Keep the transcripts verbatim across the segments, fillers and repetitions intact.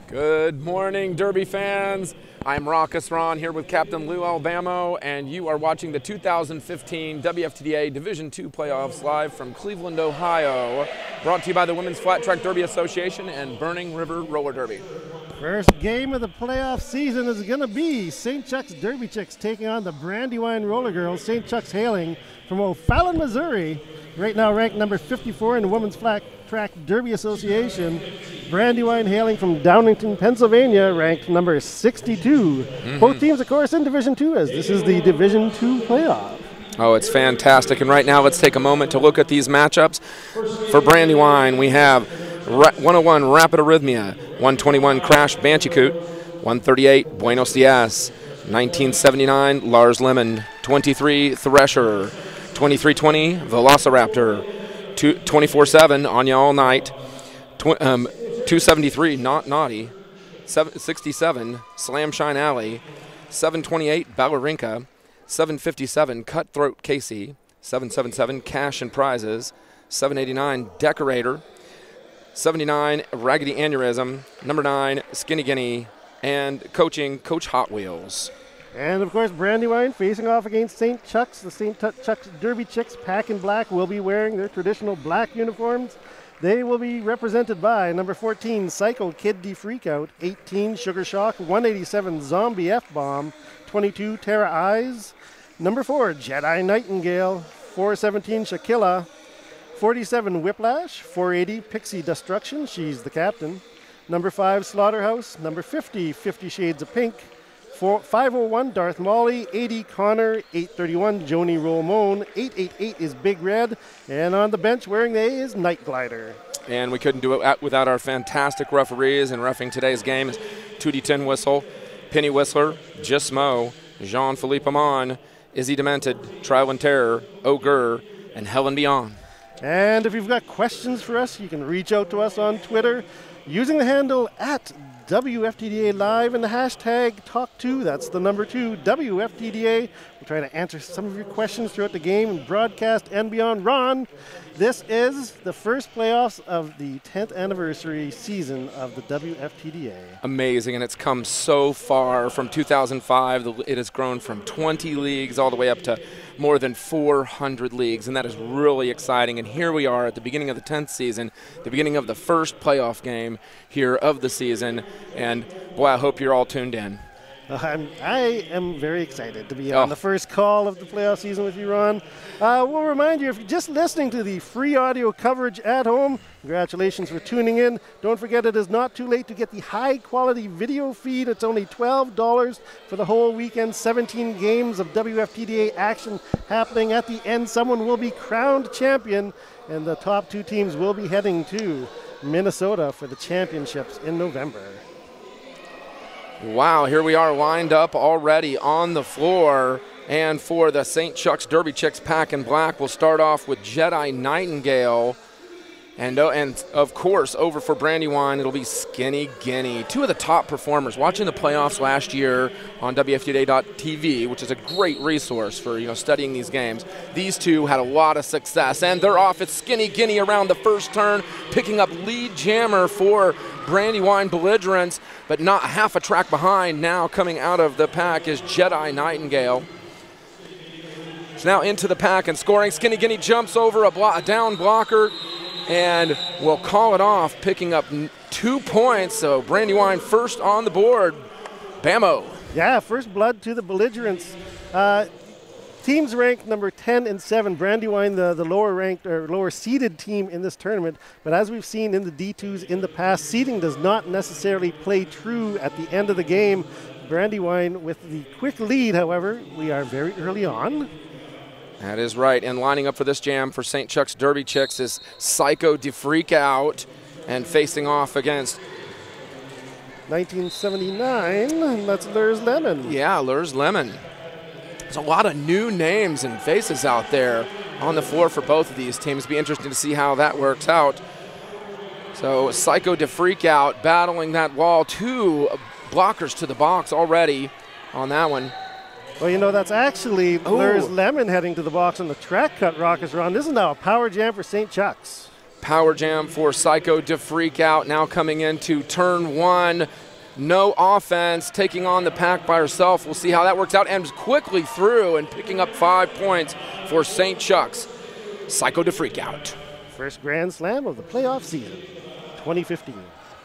Good morning, Derby fans. I'm Raucous Ron here with Captain Lou Albamo, and you are watching the two thousand fifteen W F T D A Division two playoffs live from Cleveland, Ohio. Brought to you by the Women's Flat Track Derby Association and Burning River Roller Derby. First game of the playoff season is going to be Saint Chux Derby Chicks taking on the Brandywine Roller Girls. Saint Chux hailing from O'Fallon, Missouri. Right now ranked number fifty-four in the Women's Flat Track Derby Association. Brandywine hailing from Downingtown, Pennsylvania, ranked number sixty-two. Mm-hmm. Both teams, of course, in Division two, as this is the Division two playoff. Oh, it's fantastic. And right now, let's take a moment to look at these matchups. For Brandywine, we have one oh one Rapid Arrhythmia, one twenty-one Crash Bandicoot, one thirty-eight Buenos Dias, nineteen seventy-nine Lars Lemon, twenty-three Thresher, twenty-three twenty Velociraptor, twenty-four seven Anya All Night, tw um, two seventy-three Not Naughty, sixty-seven Slam Shine Alley, seven twenty-eight Ballerinka, seven fifty-seven Cutthroat Casey, seven seventy-seven Cash and Prizes, seven eighty-nine Decorator, seventy-nine Raggedy Aneurysm, number nine Skinny Guinea, and coaching Coach Hot Wheels. And of course, Brandywine facing off against Saint Chux. The Saint Chux Derby Chicks, pack in black, will be wearing their traditional black uniforms. They will be represented by number fourteen Psycho Kid D Freakout, eighteen Sugar Shock, one eighty-seven Zombie F-Bomb, twenty-two Terra Eyes, number four Jedi Nightingale, four seventeen Shaquilla, forty-seven Whiplash, four eighty Pixie Destruction, she's the captain, number five Slaughterhouse, number fifty Fifty Shades of Pink, five oh one Darth Molly, eighty Connor, eight thirty-one Joni Rolmone, eight eighty-eight is Big Red, and on the bench wearing the A is Night Glider. And we couldn't do it without our fantastic referees, and reffing today's game is two D ten Whistle, Penny Whistler, Gismo, Jean-Philippe Amon, Izzy Demented, Trial and Terror, Ogre, and Helen Beyond. And if you've got questions for us, you can reach out to us on Twitter using the handle at W F T D A Live and the hashtag talk two. That's the number two, W F T D A. We'll try to answer some of your questions throughout the game and broadcast and beyond. Ron, this is the first playoffs of the tenth anniversary season of the W F T D A. Amazing, and it's come so far from two thousand five. It has grown from twenty leagues all the way up to more than four hundred leagues, and that is really exciting. And here we are at the beginning of the tenth season, the beginning of the first playoff game here of the season, and boy, I hope you're all tuned in. Uh, I'm, I am very excited to be oh. on the first call of the playoff season with you, Ron. Uh, we'll remind you, if you're just listening to the free audio coverage at home, congratulations for tuning in. Don't forget, it is not too late to get the high-quality video feed. It's only twelve dollars for the whole weekend, seventeen games of W F T D A action happening. At the end, someone will be crowned champion, and the top two teams will be heading to Minnesota for the championships in November. Wow, here we are lined up already on the floor. And for the Saint Chux Derby Chicks pack in black, we'll start off with Jedi Nightingale. And, uh, and of course, over for Brandywine, it'll be Skinny Guinea. Two of the top performers. Watching the playoffs last year on W F T D A dot T V, which is a great resource for you know studying these games. These two had a lot of success, and they're off. It's Skinny Guinea around the first turn, picking up lead jammer for Brandywine Belligerents, but not half a track behind. Now coming out of the pack is Jedi Nightingale. It's now into the pack and scoring. Skinny Guinea jumps over a, blo a down blocker, and we'll call it off, picking up two points. So Brandywine first on the board. Bamo. Yeah, first blood to the Belligerents. Uh, teams ranked number ten and seven. Brandywine, the, the lower ranked or lower seeded team in this tournament. But as we've seen in the D twos in the past, seeding does not necessarily play true at the end of the game. Brandywine with the quick lead, however, we are very early on. That is right, and lining up for this jam for Saint Chux Derby Chicks is Psycho De Freakout, and facing off against nineteen seventy-nine, that's Lurs Lemon. Yeah, Lurs Lemon. There's a lot of new names and faces out there on the floor for both of these teams. It'll be interesting to see how that works out. So Psycho De Freakout battling that wall. Two blockers to the box already on that one. Well, you know, that's actually Lurs Lemon heading to the box on the track cut, Raucous Ron. This is now a power jam for Saint Chux. Power jam for Psycho to freak out. Now coming into turn one. No offense, taking on the pack by herself. We'll see how that works out. And quickly through and picking up five points for Saint Chux. Psycho to freak out. First Grand Slam of the playoff season, twenty fifteen.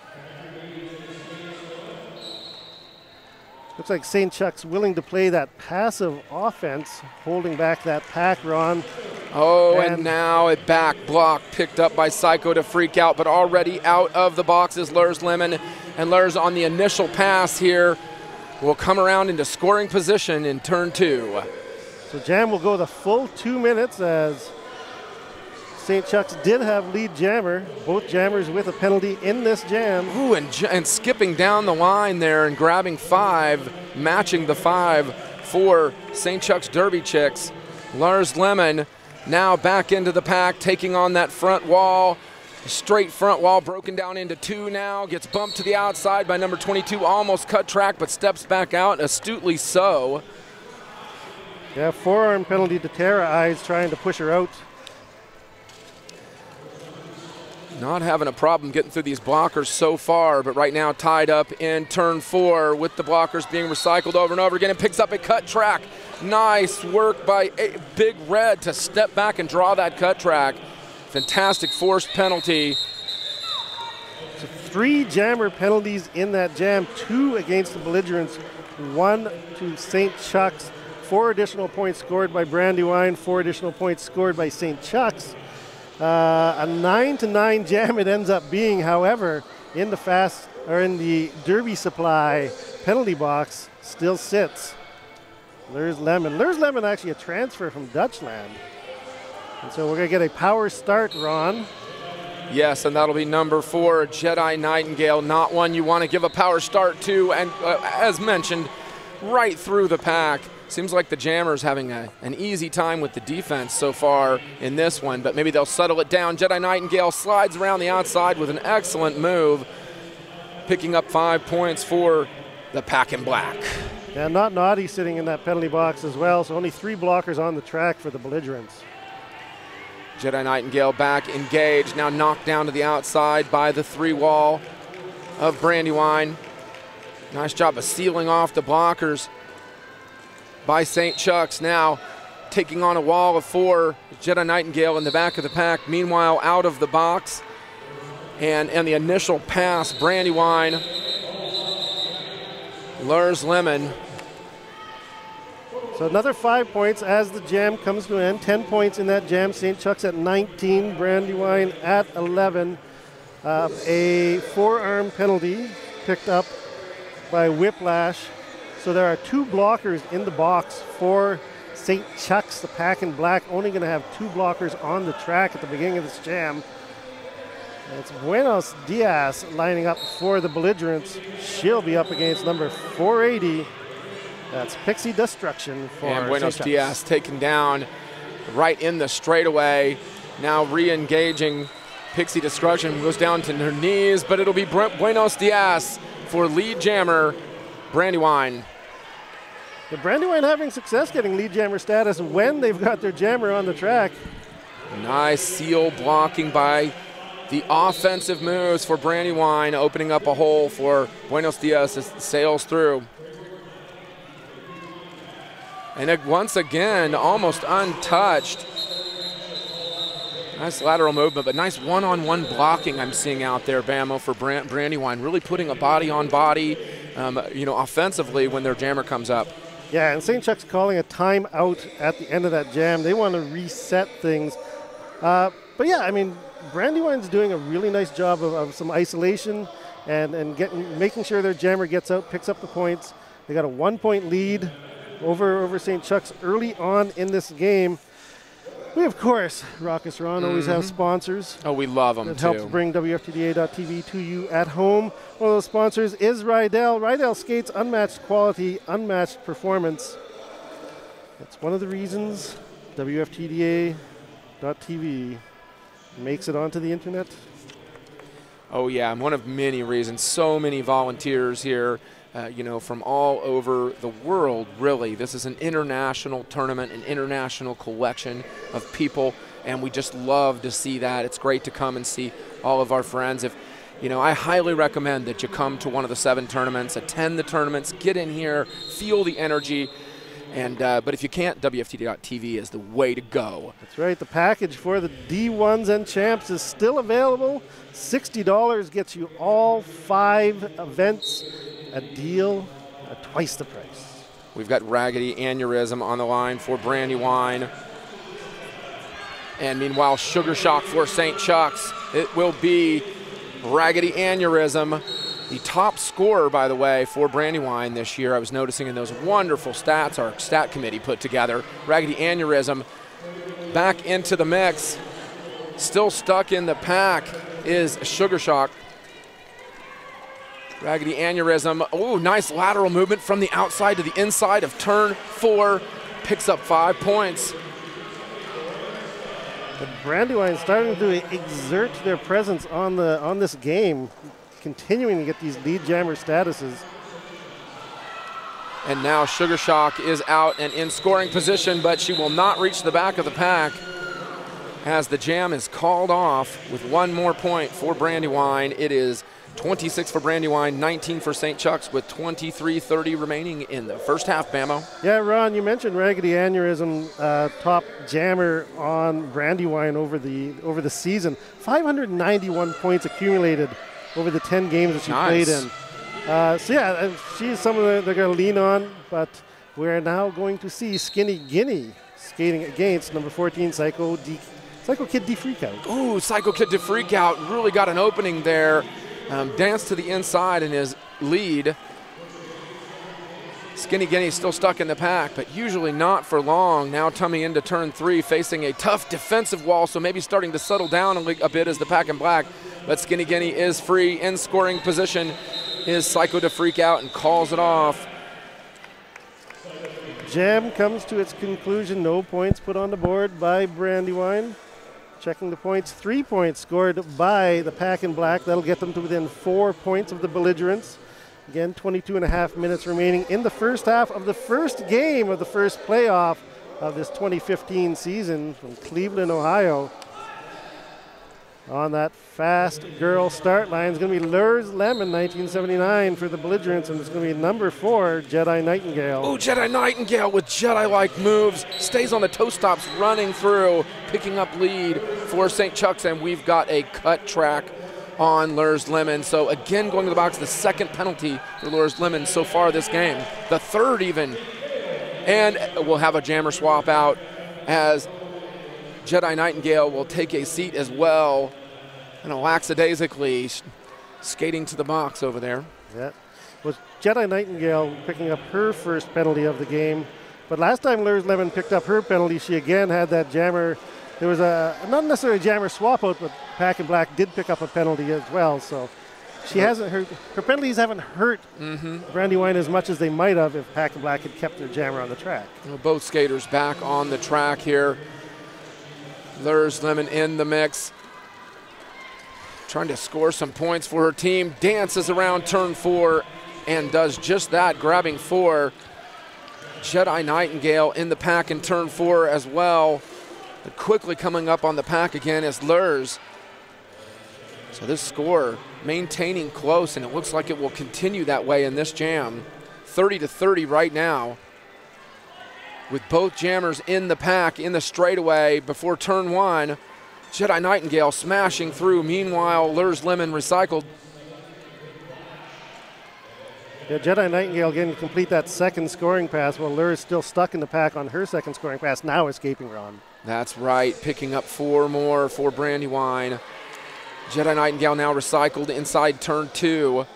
Looks like Saint Chux willing to play that passive offense, holding back that pack, Ron. Oh, and, and now a back block picked up by Psycho to freak out, but already out of the box is Lurs Lemon. And Lurs on the initial pass here will come around into scoring position in turn two. So jam will go the full two minutes as Saint Chux did have lead jammer, both jammers with a penalty in this jam. Ooh, and, and skipping down the line there and grabbing five, matching the five for Saint Chux Derby Chicks. Lurs Lemon now back into the pack, taking on that front wall. Straight front wall broken down into two now. Gets bumped to the outside by number twenty-two, almost cut track, but steps back out, astutely so. Yeah, forearm penalty to Tara Eyes, trying to push her out. Not having a problem getting through these blockers so far, but right now tied up in turn four with the blockers being recycled over and over again, and picks up a cut track. Nice work by a Big Red to step back and draw that cut track. Fantastic forced penalty. So three jammer penalties in that jam, two against the belligerents, one to Saint Chux. Four additional points scored by Brandywine, four additional points scored by Saint Chux. Uh, a nine to nine jam it ends up being, however, in the fast or in the Derby Supply penalty box still sits Lurs Lemon. Lurs Lemon actually a transfer from Dutchland. And so we're going to get a power start, Ron. Yes, and that'll be number four, Jedi Nightingale. Not one you want to give a power start to, and uh, as mentioned, right through the pack. Seems like the Jammer's having a, an easy time with the defense so far in this one, but maybe they'll settle it down. Jedi Nightingale slides around the outside with an excellent move, picking up five points for the pack in black. Yeah, not naughty sitting in that penalty box as well, so only three blockers on the track for the belligerents. Jedi Nightingale back engaged, now knocked down to the outside by the three wall of Brandywine. Nice job of sealing off the blockers by Saint Chux. Now taking on a wall of four. Jedi Nightingale in the back of the pack, meanwhile out of the box. And, and the initial pass, Brandywine, Lurs Lemon. So another five points as the jam comes to an end. Ten points in that jam. Saint Chux at nineteen, Brandywine at eleven. Uh, a forearm penalty picked up by Whiplash. So there are two blockers in the box for Saint Chux, the pack in black. Only going to have two blockers on the track at the beginning of this jam. And it's Buenos Diaz lining up for the belligerents. She'll be up against number four eighty. That's Pixie Destruction for And Buenos Saint Diaz taken down right in the straightaway. Now re-engaging. Pixie Destruction goes down to her knees, but it'll be Buenos Diaz for lead jammer Brandywine. The Brandywine having success getting lead jammer status when they've got their jammer on the track. Nice seal blocking by the offensive moves for Brandywine, opening up a hole for Buenos Diaz as it sails through. And it, once again, almost untouched. Nice lateral movement, but nice one-on-one blocking I'm seeing out there, Bamo, for Brand Brandywine. Really putting a body on body, um, you know, offensively when their jammer comes up. Yeah, and Saint Chux calling a timeout at the end of that jam. They want to reset things. Uh, but yeah, I mean, Brandywine's doing a really nice job of, of some isolation and, and getting, making sure their jammer gets out, picks up the points. They got a one-point lead over, over Saint Chux early on in this game. We, of course, Raucous Ron, mm-hmm. always have sponsors. Oh, we love them, that too. That helps bring W F T D A dot T V to you at home. One of those sponsors is Rydell. Rydell skates unmatched quality, unmatched performance. That's one of the reasons W F T D A dot T V makes it onto the internet. Oh, yeah, and one of many reasons. So many volunteers here. Uh, you know, from all over the world, really. This is an international tournament, an international collection of people and we just love to see that. It's great to come and see all of our friends. If you know, I highly recommend that you come to one of the seven tournaments, attend the tournaments, get in here, feel the energy. And uh, but if you can't, W F T D A dot T V is the way to go. That's right. The package for the D ones and champs is still available. sixty dollars gets you all five events, a deal at twice the price. We've got Raggedy Aneurysm on the line for Brandywine. And meanwhile, Sugar Shock for Saint Chux. It will be Raggedy Aneurysm, the top scorer, by the way, for Brandywine this year. I was noticing in those wonderful stats our stat committee put together. Raggedy Aneurysm back into the mix. Still stuck in the pack is Sugar Shock. Raggedy Aneurysm, oh, nice lateral movement from the outside to the inside of turn four. Picks up five points. But Brandywine starting to exert their presence on the on this game, continuing to get these lead jammer statuses. And now Sugar Shock is out and in scoring position, but she will not reach the back of the pack as the jam is called off with one more point for Brandywine. It is twenty-six for Brandywine, nineteen for Saint Chux with twenty-three thirty remaining in the first half, Bamo. Yeah, Ron, you mentioned Raggedy Aneurysm, uh, top jammer on Brandywine over the over the season. five hundred ninety-one points accumulated over the ten games that she nice. played in. Uh, so yeah, she's someone that they're going to lean on, but we're now going to see Skinny Guinea skating against number fourteen, Psycho D Psycho Kid D Freakout. Ooh, Psycho Kid D Freakout really got an opening there. Um, danced to the inside in his lead. Skinny Guinea still stuck in the pack, but usually not for long. Now tummy into turn three, facing a tough defensive wall, so maybe starting to settle down a, a bit as the pack in black. But Skinny Guinea is free in scoring position. Is Psycho to freak out and calls it off. Jam comes to its conclusion. No points put on the board by Brandywine. Checking the points, three points scored by the pack in black. That'll get them to within four points of the belligerents. Again, twenty-two and a half minutes remaining in the first half of the first game of the first playoff of this twenty fifteen season from Cleveland, Ohio. On that fast girl start line is going to be Lurs Lemon, nineteen seventy-nine for the belligerents, and it's going to be number four, Jedi Nightingale. Oh, Jedi Nightingale with Jedi-like moves, stays on the toe stops, running through, picking up lead for Saint Chux, and we've got a cut track on Lurs Lemon. So again, going to the box, the second penalty for Lurs Lemon so far this game, the third even. And we'll have a jammer swap out as Jedi Nightingale will take a seat as well, and lackadaisically skating to the box over there. Yeah, was Jedi Nightingale picking up her first penalty of the game, but last time Lurs Lemon picked up her penalty, she again had that jammer. There was a not necessarily a jammer swap out, but Pack and Black did pick up a penalty as well. So she hasn't hurt. Her penalties haven't hurt mm-hmm. Brandywine as much as they might have if Pack and Black had kept their jammer on the track. Well, both skaters back on the track here. Lurs Lemon in the mix, trying to score some points for her team. Dances around turn four and does just that, grabbing four. Jedi Nightingale in the pack in turn four as well. But quickly coming up on the pack again is Lurs. So this score maintaining close, and it looks like it will continue that way in this jam. thirty to thirty right now, with both jammers in the pack in the straightaway before turn one. Jedi Nightingale smashing through. Meanwhile, Lurs Lemon recycled. Yeah, Jedi Nightingale getting to complete that second scoring pass while Lurs still stuck in the pack on her second scoring pass, now escaping Ron. That's right, picking up four more for Brandywine. Jedi Nightingale now recycled inside turn two.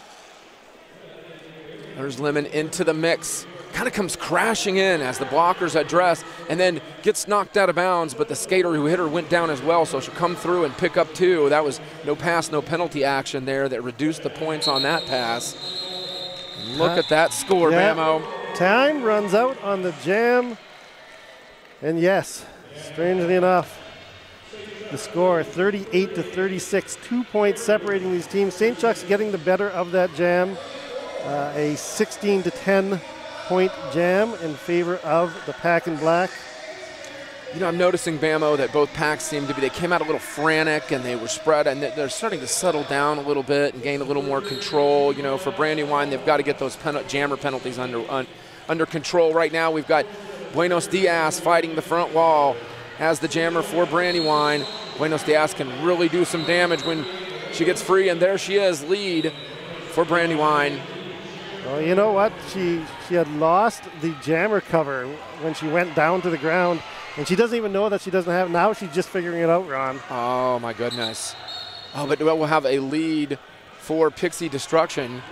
Lurs Lemon into the mix. Kind of comes crashing in as the blockers address and then gets knocked out of bounds, but the skater who hit her went down as well, so she'll come through and pick up two. That was no pass, no penalty action there that reduced the points on that pass. Look at that score, yeah. Bamo. Time runs out on the jam. And yes, strangely enough, the score thirty-eight to thirty-six, two points separating these teams. Saint Chux getting the better of that jam. Uh, a sixteen to ten point jam in favor of the Pack in Black. You know, I'm noticing, Bamo, that both packs seem to be, they came out a little frantic and they were spread, and they're starting to settle down a little bit and gain a little more control. You know, for Brandywine, they've got to get those pen jammer penalties under, un under control. Right now, we've got Buenos Diaz fighting the front wall as the jammer for Brandywine. Buenos Diaz can really do some damage when she gets free, and there she is, lead for Brandywine. Well, you know what? She, she had lost the jammer cover when she went down to the ground. And she doesn't even know that she doesn't have it. Now she's just figuring it out, Ron. Oh, my goodness. Oh, but we'll have a lead for Pixie Destruction.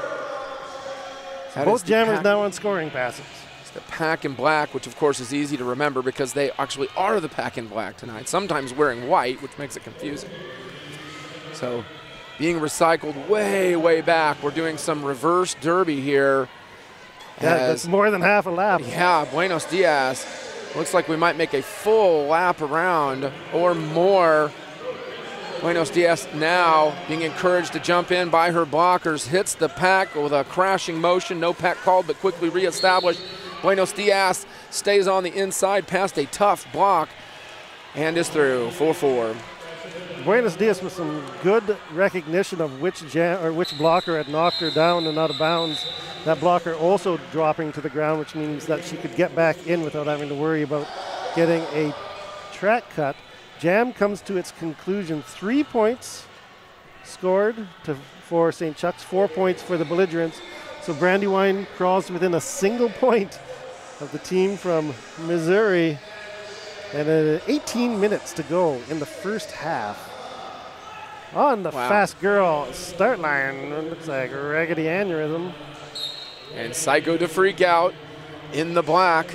So both jammers now on scoring passes. It's the pack in black, which, of course, is easy to remember because they actually are the pack in black tonight, sometimes wearing white, which makes it confusing. So being recycled way, way back. We're doing some reverse derby here. Yeah, that's more than half a lap. Yeah, Buenos Diaz. Looks like we might make a full lap around or more. Buenos Diaz now being encouraged to jump in by her blockers, hits the pack with a crashing motion. No pack called, but quickly reestablished. Buenos Diaz stays on the inside past a tough block and is through four four. Buenos Diaz with some good recognition of which jam or which blocker had knocked her down and out of bounds. That blocker also dropping to the ground, which means that she could get back in without having to worry about getting a track cut. Jam comes to its conclusion. Three points scored to, for Saint Chux, four points for the belligerents. So Brandywine crawls within a single point of the team from Missouri. And uh, eighteen minutes to go in the first half. On the wow. fast girl start line, looks like a raggedy aneurysm. And Psycho to freak out in the black.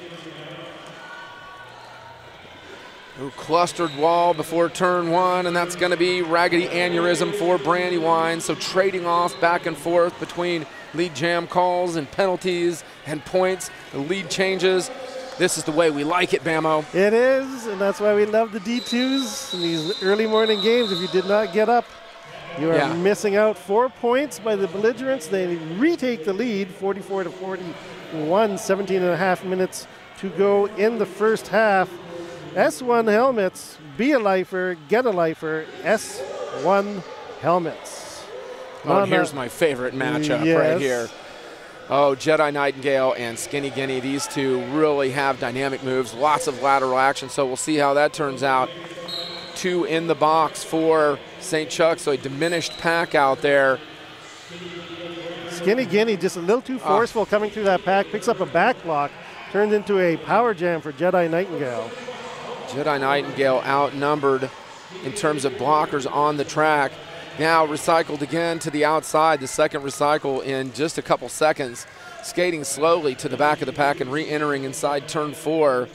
Ooh, clustered wall before turn one, and that's going to be raggedy aneurysm for Brandywine. So trading off back and forth between lead jam calls and penalties and points. The lead changes. This is the way we like it, Bamo. It is, and that's why we love the D twos in these early morning games. If you did not get up, you are yeah. missing out. Four points by the belligerents. They retake the lead, forty-four to forty-one, seventeen and a half minutes to go in the first half. S one helmets, be a lifer, get a lifer, S one helmets. Oh, here's my favorite matchup yes. right here. Oh, Jedi Nightingale and Skinny Guinea, these two really have dynamic moves, lots of lateral action, so we'll see how that turns out. Two in the box for Saint Chux, so a diminished pack out there. Skinny Guinea just a little too forceful uh, coming through that pack, picks up a back block, turns into a power jam for Jedi Nightingale. Jedi Nightingale outnumbered in terms of blockers on the track. Now recycled again to the outside, the second recycle in just a couple seconds. Skating slowly to the back of the pack and re-entering inside turn four.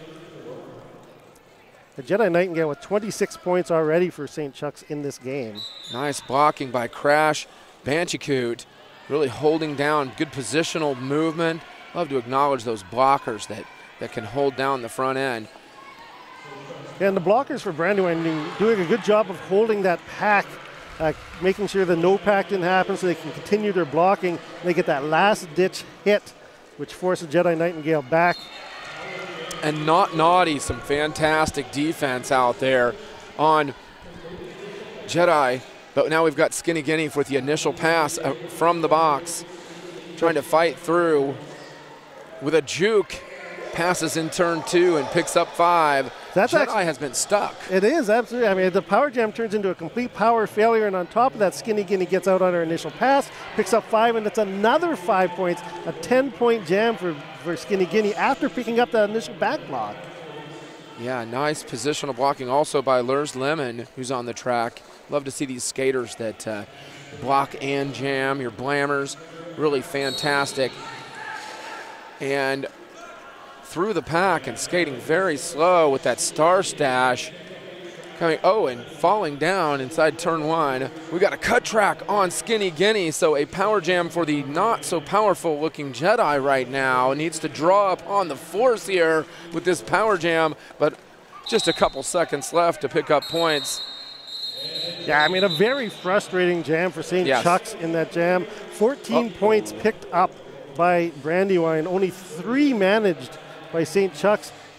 The Jedi Nightingale with twenty-six points already for Saint Chux in this game. Nice blocking by Crash Banchicoot, really holding down good positional movement. Love to acknowledge those blockers that, that can hold down the front end. And the blockers for Brandywine doing a good job of holding that pack, uh, making sure the no pack didn't happen so they can continue their blocking. They get that last ditch hit, which forces Jedi Nightingale back. And not naughty, some fantastic defense out there on Jedi. But now we've got Skinny Guinea with the initial pass from the box, trying to fight through with a juke. Passes in turn two and picks up five. That's Jedi actually, has been stuck. It is, absolutely. I mean, the power jam turns into a complete power failure, and on top of that, Skinny Guinea gets out on her initial pass, picks up five, and it's another five points, a ten-point jam for, for Skinny Guinea after picking up that initial back block. Yeah, nice positional blocking also by Lurs Lemon, who's on the track. Love to see these skaters that uh, block and jam, your blammers, really fantastic. And through the pack and skating very slow with that star stash. Coming, oh, and falling down inside turn one. We got a cut track on Skinny Guinea, so a power jam for the not so powerful looking Jedi right now. Needs to draw up on the force here with this power jam, but just a couple seconds left to pick up points. Yeah, I mean, a very frustrating jam for Saint Yes. Chux in that jam. fourteen oh. points picked up by Brandywine, only three managed by Saint Chux.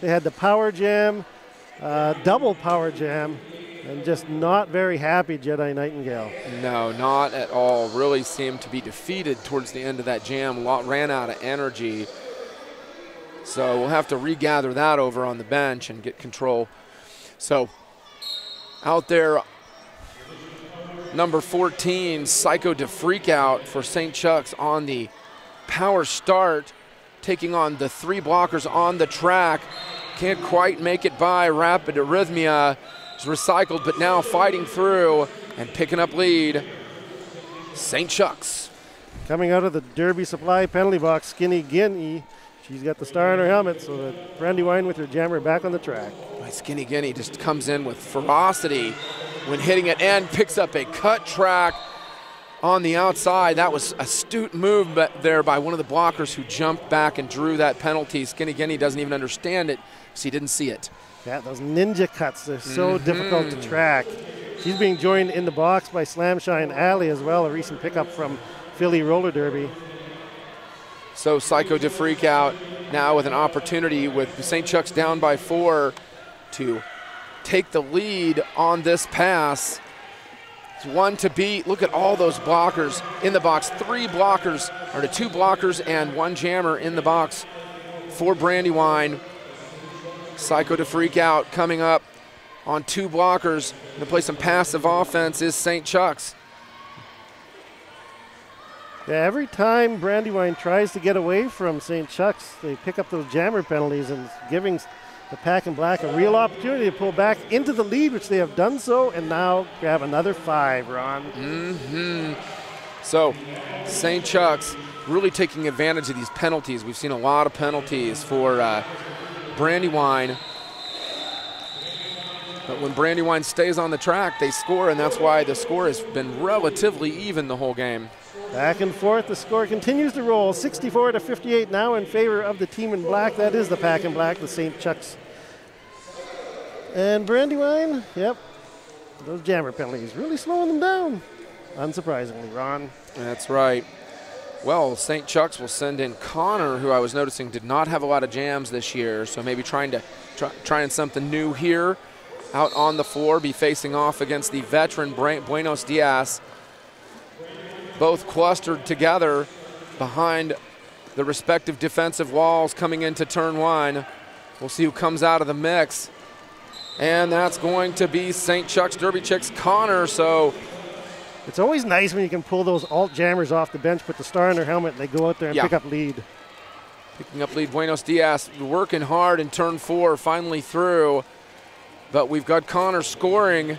They had the power jam, uh, double power jam, and just not very happy, Jedi Nightingale. No, not at all. Really seemed to be defeated towards the end of that jam. Lot, ran out of energy. So we'll have to regather that over on the bench and get control. So out there, number fourteen, Psycho to Freak Out for Saint Chux on the power start, taking on the three blockers on the track. Can't quite make it by. Rapid Arrhythmia is recycled, but now fighting through and picking up lead. Saint Chux. Coming out of the Derby Supply penalty box, Skinny Guinea. She's got the star in her helmet, so that Brandywine with her jammer back on the track. Skinny Guinea just comes in with ferocity when hitting it and picks up a cut track on the outside. That was an astute move there by one of the blockers who jumped back and drew that penalty. Skinny Guinea doesn't even understand it because he didn't see it. Yeah, those ninja cuts, they're so mm-hmm. difficult to track. She's being joined in the box by Slamshine Alley as well, a recent pickup from Philly Roller Derby. So Psycho to Freak Out now with an opportunity with Saint Chux down by four to take the lead on this pass. It's one to beat. Look at all those blockers in the box. Three blockers, or the two blockers and one jammer in the box for Brandywine. Psycho to Freak Out coming up on two blockers. To play some passive offense is Saint Chux. Yeah, every time Brandywine tries to get away from Saint Chux, they pick up those jammer penalties and giving the Pack in Black a real opportunity to pull back into the lead, which they have done so, and now grab another five, Ron. Mm-hmm. So Saint Chux really taking advantage of these penalties. We've seen a lot of penalties for uh, Brandywine. But when Brandywine stays on the track, they score, and that's why the score has been relatively even the whole game. Back and forth, the score continues to roll. sixty-four to fifty-eight now in favor of the team in black. That is the Pack in Black, the Saint Chux. And Brandywine, yep, those jammer penalties really slowing them down, unsurprisingly, Ron. That's right. Well, Saint Chux will send in Connor, who I was noticing did not have a lot of jams this year, so maybe trying to try, trying something new here. Out on the floor, be facing off against the veteran Buenos Diaz. Both clustered together behind the respective defensive walls coming into turn one. We'll see who comes out of the mix. And that's going to be Saint Chux Derby Chix Connor. So it's always nice when you can pull those alt jammers off the bench, put the star in their helmet, and they go out there and yeah. pick up lead. Picking up lead, Buenos Diaz working hard in turn four, finally through. But we've got Connor scoring.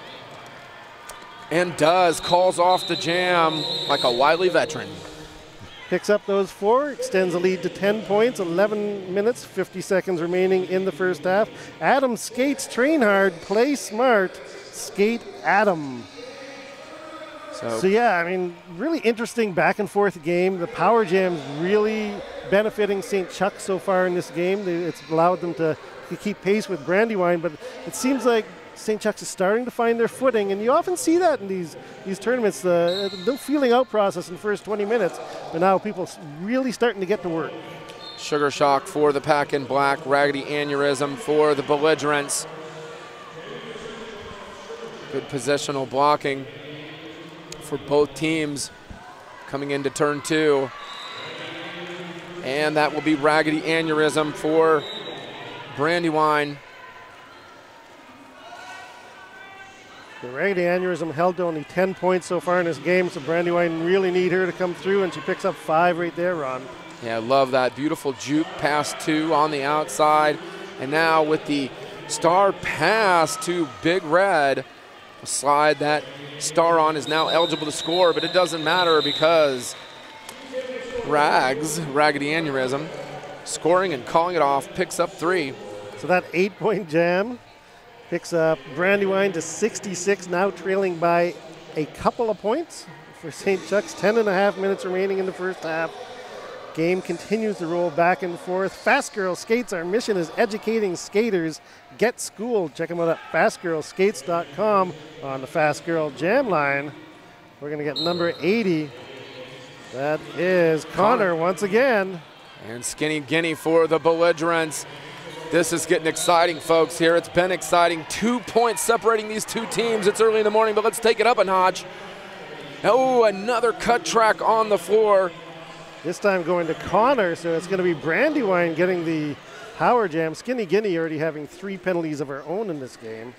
And does, calls off the jam like a wily veteran. Picks up those four, extends the lead to ten points, eleven minutes, fifty seconds remaining in the first half. Adam skates, train hard, play smart, skate Adam. So, so yeah, I mean, really interesting back and forth game. The power jam's really benefiting Saint Chux so far in this game. It's allowed them to, to keep pace with Brandywine, but it seems like Saint Chux is starting to find their footing, and you often see that in these these tournaments, the, the feeling out process in the first twenty minutes, but now people really starting to get to work. Sugar Shock for the Pack in Black, Raggedy Aneurysm for the Belligerents. Good positional blocking for both teams coming into turn two. And that will be Raggedy Aneurysm for Brandywine. The Raggedy Aneurysm held to only ten points so far in this game, so Brandywine really need her to come through, and she picks up five right there, Ron. Yeah, I love that. Beautiful juke pass two on the outside. And now with the star pass to Big Red, a slide that star on is now eligible to score, but it doesn't matter because Rags, Raggedy Aneurysm, scoring and calling it off, picks up three. So that eight-point jam picks up Brandywine to sixty-six, now trailing by a couple of points for Saint Chux. Ten and a half minutes remaining in the first half. Game continues to roll back and forth. Fast Girl Skates, our mission is educating skaters. Get schooled. Check them out at fast girl skates dot com on the Fast Girl Jam line. We're going to get number eighty. That is Connor, Connor once again. And Skinny Guinea for the Belligerents. This is getting exciting, folks, here. It's been exciting. Two points separating these two teams. It's early in the morning, but let's take it up a notch. Oh, another cut track on the floor. This time going to Connor, so it's going to be Brandywine getting the power jam. Skinny Guinea already having three penalties of her own in this game.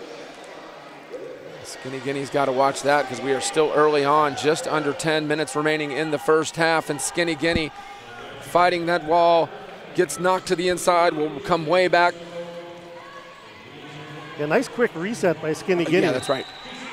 Skinny Guinea's got to watch that because we are still early on, just under ten minutes remaining in the first half, and Skinny Guinea fighting that wall, gets knocked to the inside, will come way back. A nice quick reset by Skinny Guinea. Yeah, that's right.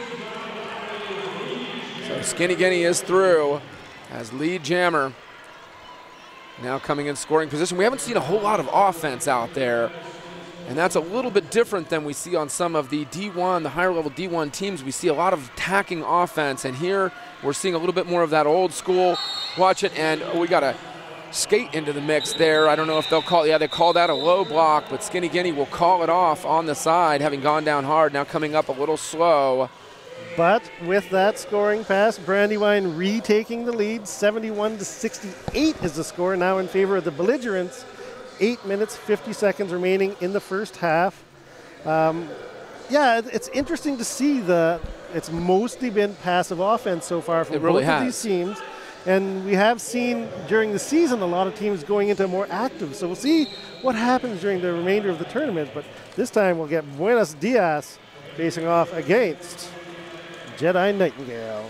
So Skinny Guinea is through as lead jammer. Now coming in scoring position. We haven't seen a whole lot of offense out there, and that's a little bit different than we see on some of the D one, the higher level D one teams. We see a lot of attacking offense, and here we're seeing a little bit more of that old school. Watch it, and oh, we got a skate into the mix there. I don't know if they'll call, yeah, they call that a low block, but Skinny Guinea will call it off on the side, having gone down hard, now coming up a little slow. But with that scoring pass, Brandywine retaking the lead. seventy-one to sixty-eight is the score, now in favor of the Belligerents. Eight minutes, fifty seconds remaining in the first half. Um, yeah, it's interesting to see the, it's mostly been passive offense so far from it really both has. of these teams. And we have seen during the season a lot of teams going into more active. So we'll see what happens during the remainder of the tournament. But this time we'll get Buenos Dias facing off against Jedi Nightingale.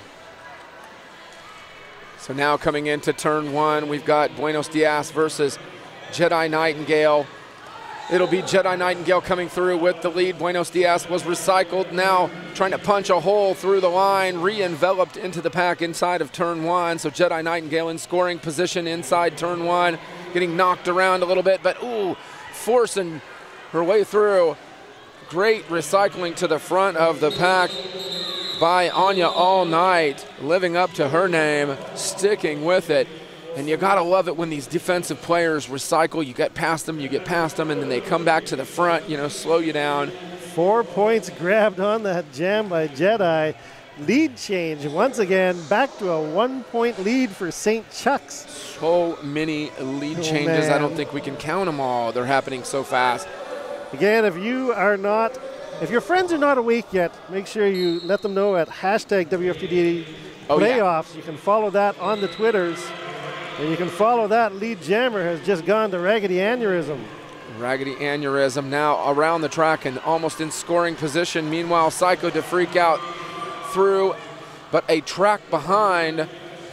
So now coming into turn one, we've got Buenos Dias versus Jedi Nightingale. It'll be Jedi Nightingale coming through with the lead. Buenos Dias was recycled, now trying to punch a hole through the line, re-enveloped into the pack inside of turn one. So Jedi Nightingale in scoring position inside turn one, getting knocked around a little bit, but ooh, forcing her way through. Great recycling to the front of the pack by Anya All Night, living up to her name, sticking with it. And you gotta love it when these defensive players recycle. You get past them, you get past them, and then they come back to the front, you know, slow you down. Four points grabbed on that jam by Jedi. Lead change once again, back to a one-point lead for Saint Chux. So many lead Oh, changes, man. I don't think we can count them all. They're happening so fast. Again, if you are not, if your friends are not awake yet, make sure you let them know at hashtag W F T D A Oh, yeah. playoffs. You can follow that on the Twitters. And you can follow that. Lead jammer has just gone to Raggedy Aneurysm. Raggedy Aneurysm now around the track and almost in scoring position. Meanwhile, Psycho to freak out through, but a track behind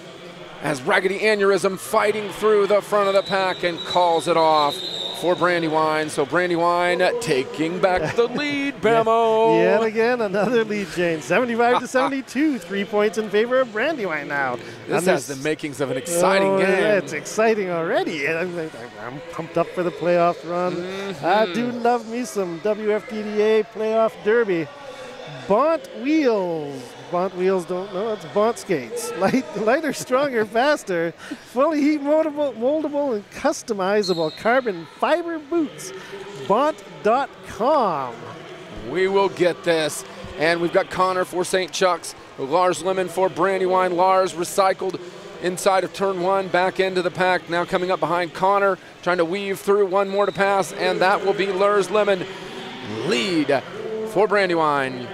as Raggedy Aneurysm fighting through the front of the pack and calls it off for Brandywine. So Brandywine taking back the lead, Bamo. Yet again, another lead change. seventy-five to seventy-two. Three points in favor of Brandywine now. This And has the makings of an exciting oh, game. Yeah, it's exciting already. I'm, I'm pumped up for the playoff run. Mm-hmm. I do love me some W F T D A playoff derby. Bont wheels. Bont wheels don't know, it's Bont skates. Light, lighter, stronger, faster. Fully heat moldable, moldable and customizable carbon fiber boots. Bont dot com. We will get this. And we've got Connor for Saint Chux, Lars Lemon for Brandywine. Lars recycled inside of turn one, back into the pack. Now coming up behind Connor, trying to weave through, one more to pass, and that will be Lars Lemon. Lead for Brandywine.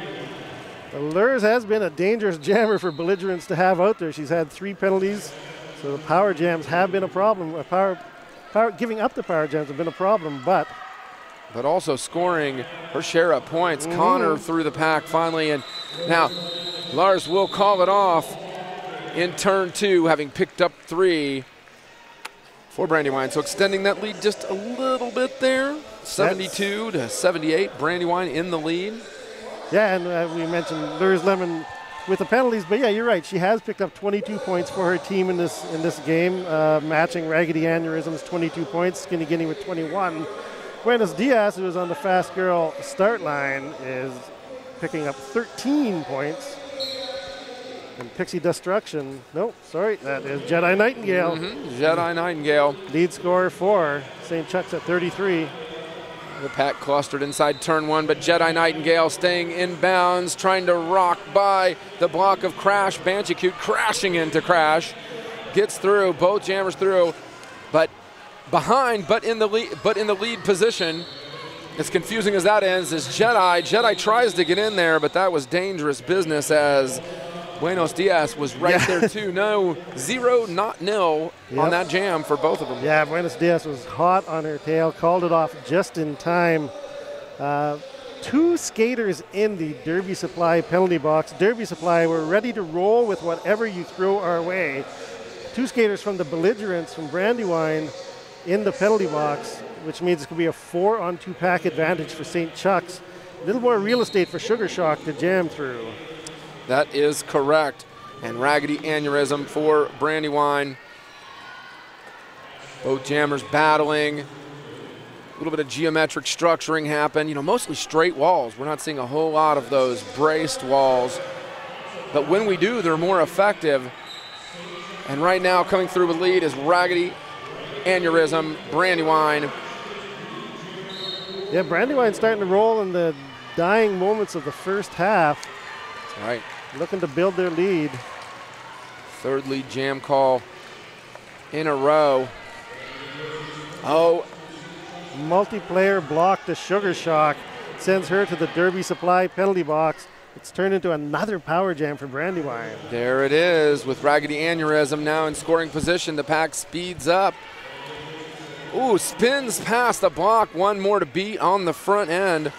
Lurs has been a dangerous jammer for Belligerents to have out there. She's had three penalties, so the power jams have been a problem. Uh, power, power, giving up the power jams have been a problem, but but also scoring her share of points. Mm-hmm. Connor through the pack finally, and now Lars will call it off in turn two, having picked up three for Brandywine. So extending that lead just a little bit there, seventy-two to seventy-eight. Brandywine in the lead. yeah, and uh, we mentioned Lurs Lemon with the penalties, but yeah, you're right. She has picked up twenty-two points for her team in this in this game, uh, matching Raggedy Aneurysm's twenty-two points. Skinny Guinea with twenty-one. Buenos Dias, who is on the fast girl start line, is picking up thirteen points. And Pixie Destruction, no, sorry, that is Jedi Nightingale. Mm-hmm. Jedi Nightingale. Lead scorer for Saint Chux at thirty-three. The pack clustered inside turn one, but Jedi Nightingale staying in bounds, trying to rock by the block of Crash. Banshee crashing into Crash. Gets through, both jammers through, but behind, but in the lead, but in the lead position. As confusing as that is, is Jedi. Jedi tries to get in there, but that was dangerous business as Buenos Dias was right yeah. there too. No, zero, not nil yep. on that jam for both of them. Yeah, Buenos Dias was hot on her tail, called it off just in time. Uh, two skaters in the Derby Supply penalty box. Derby Supply, we're ready to roll with whatever you throw our way. Two skaters from the Belligerents from Brandywine in the penalty box, which means it's going to be a four on two pack advantage for Saint Chux. A little more real estate for Sugar Shock to jam through. That is correct. And Raggedy Aneurysm for Brandywine. Both jammers battling. A little bit of geometric structuring happen. You know, mostly straight walls. We're not seeing a whole lot of those braced walls. But when we do, they're more effective. And right now, coming through with lead is Raggedy Aneurysm, Brandywine. Yeah, Brandywine's starting to roll in the dying moments of the first half. That's right. Looking to build their lead. Third lead jam call in a row. Oh. Multiplayer block to Sugar Shock. Sends her to the Derby Supply penalty box. It's turned into another power jam for Brandywine. There it is with Raggedy Aneurysm now in scoring position. The pack speeds up. Ooh, spins past the block. One more to beat on the front end.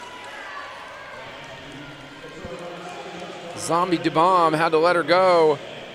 Zombie DeBomb had to let her go.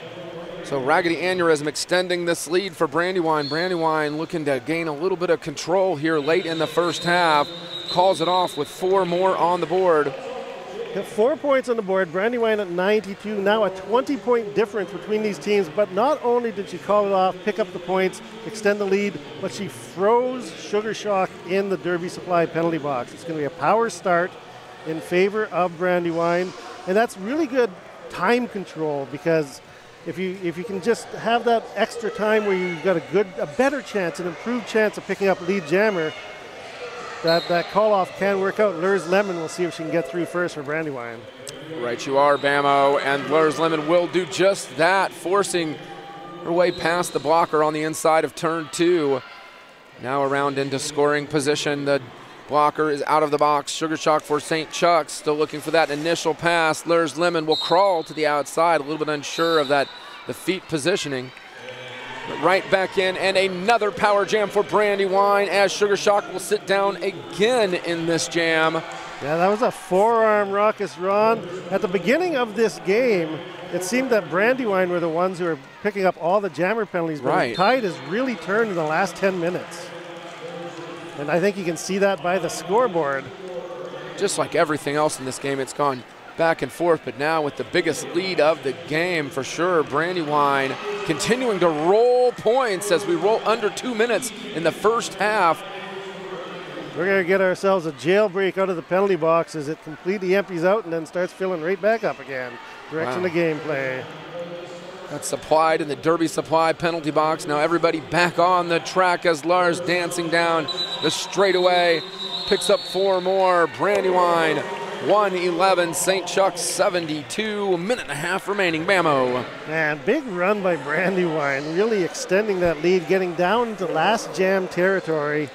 So Raggedy Aneurysm extending this lead for Brandywine. Brandywine looking to gain a little bit of control here late in the first half. Calls it off with four more on the board. Four points on the board, Brandywine at ninety-two, now a twenty point difference between these teams, but not only did she call it off, pick up the points, extend the lead, but she froze Sugar Shock in the Derby Supply penalty box. It's going to be a power start in favor of Brandywine, and that's really good time control because if you if you can just have that extra time where you've got a good, a better chance, an improved chance of picking up lead jammer, That, that call-off can work out. Lurs Lemon, we'll see if she can get through first for Brandywine. Right you are, Bamo, and Lurs Lemon will do just that, forcing her way past the blocker on the inside of turn two. Now around into scoring position. The blocker is out of the box. Sugar Shock for Saint Chux, still looking for that initial pass. Lurs Lemon will crawl to the outside, a little bit unsure of that, the feet positioning. Right back in, and another power jam for Brandywine as Sugar Shock will sit down again in this jam. Yeah, that was a forearm raucous run. At the beginning of this game, it seemed that Brandywine were the ones who were picking up all the jammer penalties, but right. the tide has really turned in the last ten minutes. And I think you can see that by the scoreboard. Just like everything else in this game, it's gone back and forth, but now with the biggest lead of the game for sure, Brandywine continuing to roll points as we roll under two minutes in the first half. We're going to get ourselves a jailbreak out of the penalty box as it completely empties out and then starts filling right back up again. Direction wow. of gameplay. That's supplied in the Derby Supply penalty box. Now everybody back on the track as Lars dancing down the straightaway. Picks up four more. Brandywine one eleven, Saint Chux seventy-two, a minute and a half remaining. Bamo. Man, big run by Brandywine, really extending that lead, getting down into last jam territory.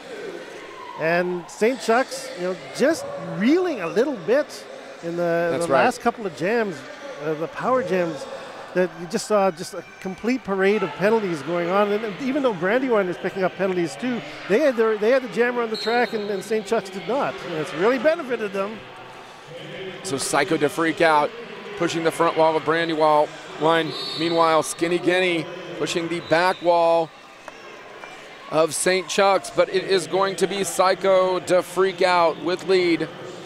And Saint Chux, you know, just reeling a little bit in the, the right. last couple of jams, uh, the power jams, that you just saw just a complete parade of penalties going on. And even though Brandywine is picking up penalties too, they had their, they had the jammer on the track and, and Saint Chux did not. And it's really benefited them. So Psycho to freak out, pushing the front wall of Brandywine. Meanwhile, Skinny Guinea pushing the back wall of Saint Chux, but it is going to be Psycho to freak out with lead.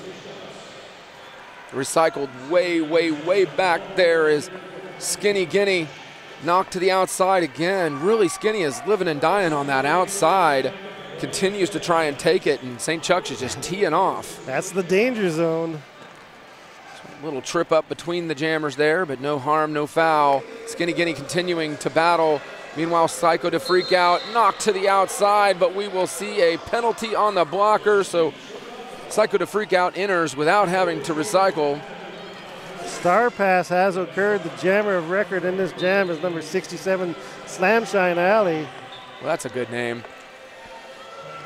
Recycled way, way, way back there is Skinny Guinea, knocked to the outside again. Really, Skinny is living and dying on that outside. Continues to try and take it, and Saint Chux is just teeing off. That's the danger zone. Little trip up between the jammers there, but no harm, no foul. Skinny Guinea continuing to battle. Meanwhile, Psycho to freak out, knocked to the outside, but we will see a penalty on the blocker. So Psycho to freak out enters without having to recycle. Star pass has occurred. The jammer of record in this jam is number sixty-seven, Slamshine Alley. Well, that's a good name.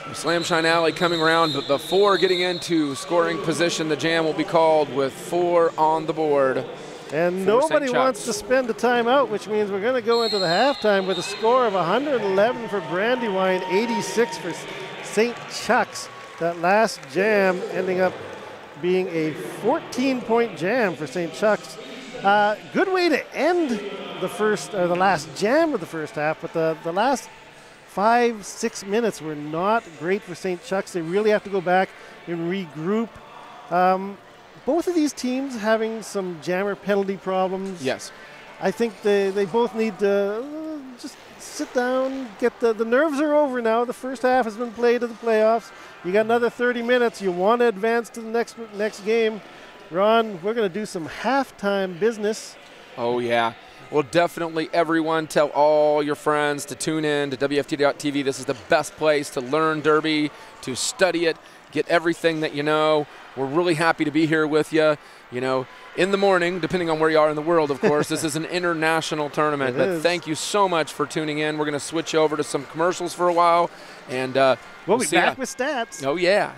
Slam Shine Alley coming around, but before getting into scoring position, the jam will be called with four on the board. And nobody wants to spend a timeout, which means we're going to go into the halftime with a score of one hundred eleven for Brandywine, eighty-six for Saint Chux. That last jam ending up being a fourteen-point jam for Saint Chux. Uh, good way to end the first, or the last jam of the first half, but the, the last five, six minutes were not great for Saint Chux. They really have to go back and regroup. Um, Both of these teams having some jammer penalty problems. Yes. I think they, they both need to uh, just sit down, get the, the nerves are over now. The first half has been played to the playoffs. You got another thirty minutes. You want to advance to the next next game. Ron, we're going to do some halftime business. Oh, yeah. Well, definitely everyone tell all your friends to tune in to W F T D A dot T V. This is the best place to learn Derby, to study it, get everything that you know. We're really happy to be here with you. You know, in the morning, depending on where you are in the world, of course. This is an international tournament. It but is. Thank you so much for tuning in. We're going to switch over to some commercials for a while. And uh, We'll, we'll be see back ya. with stats. Oh, yeah.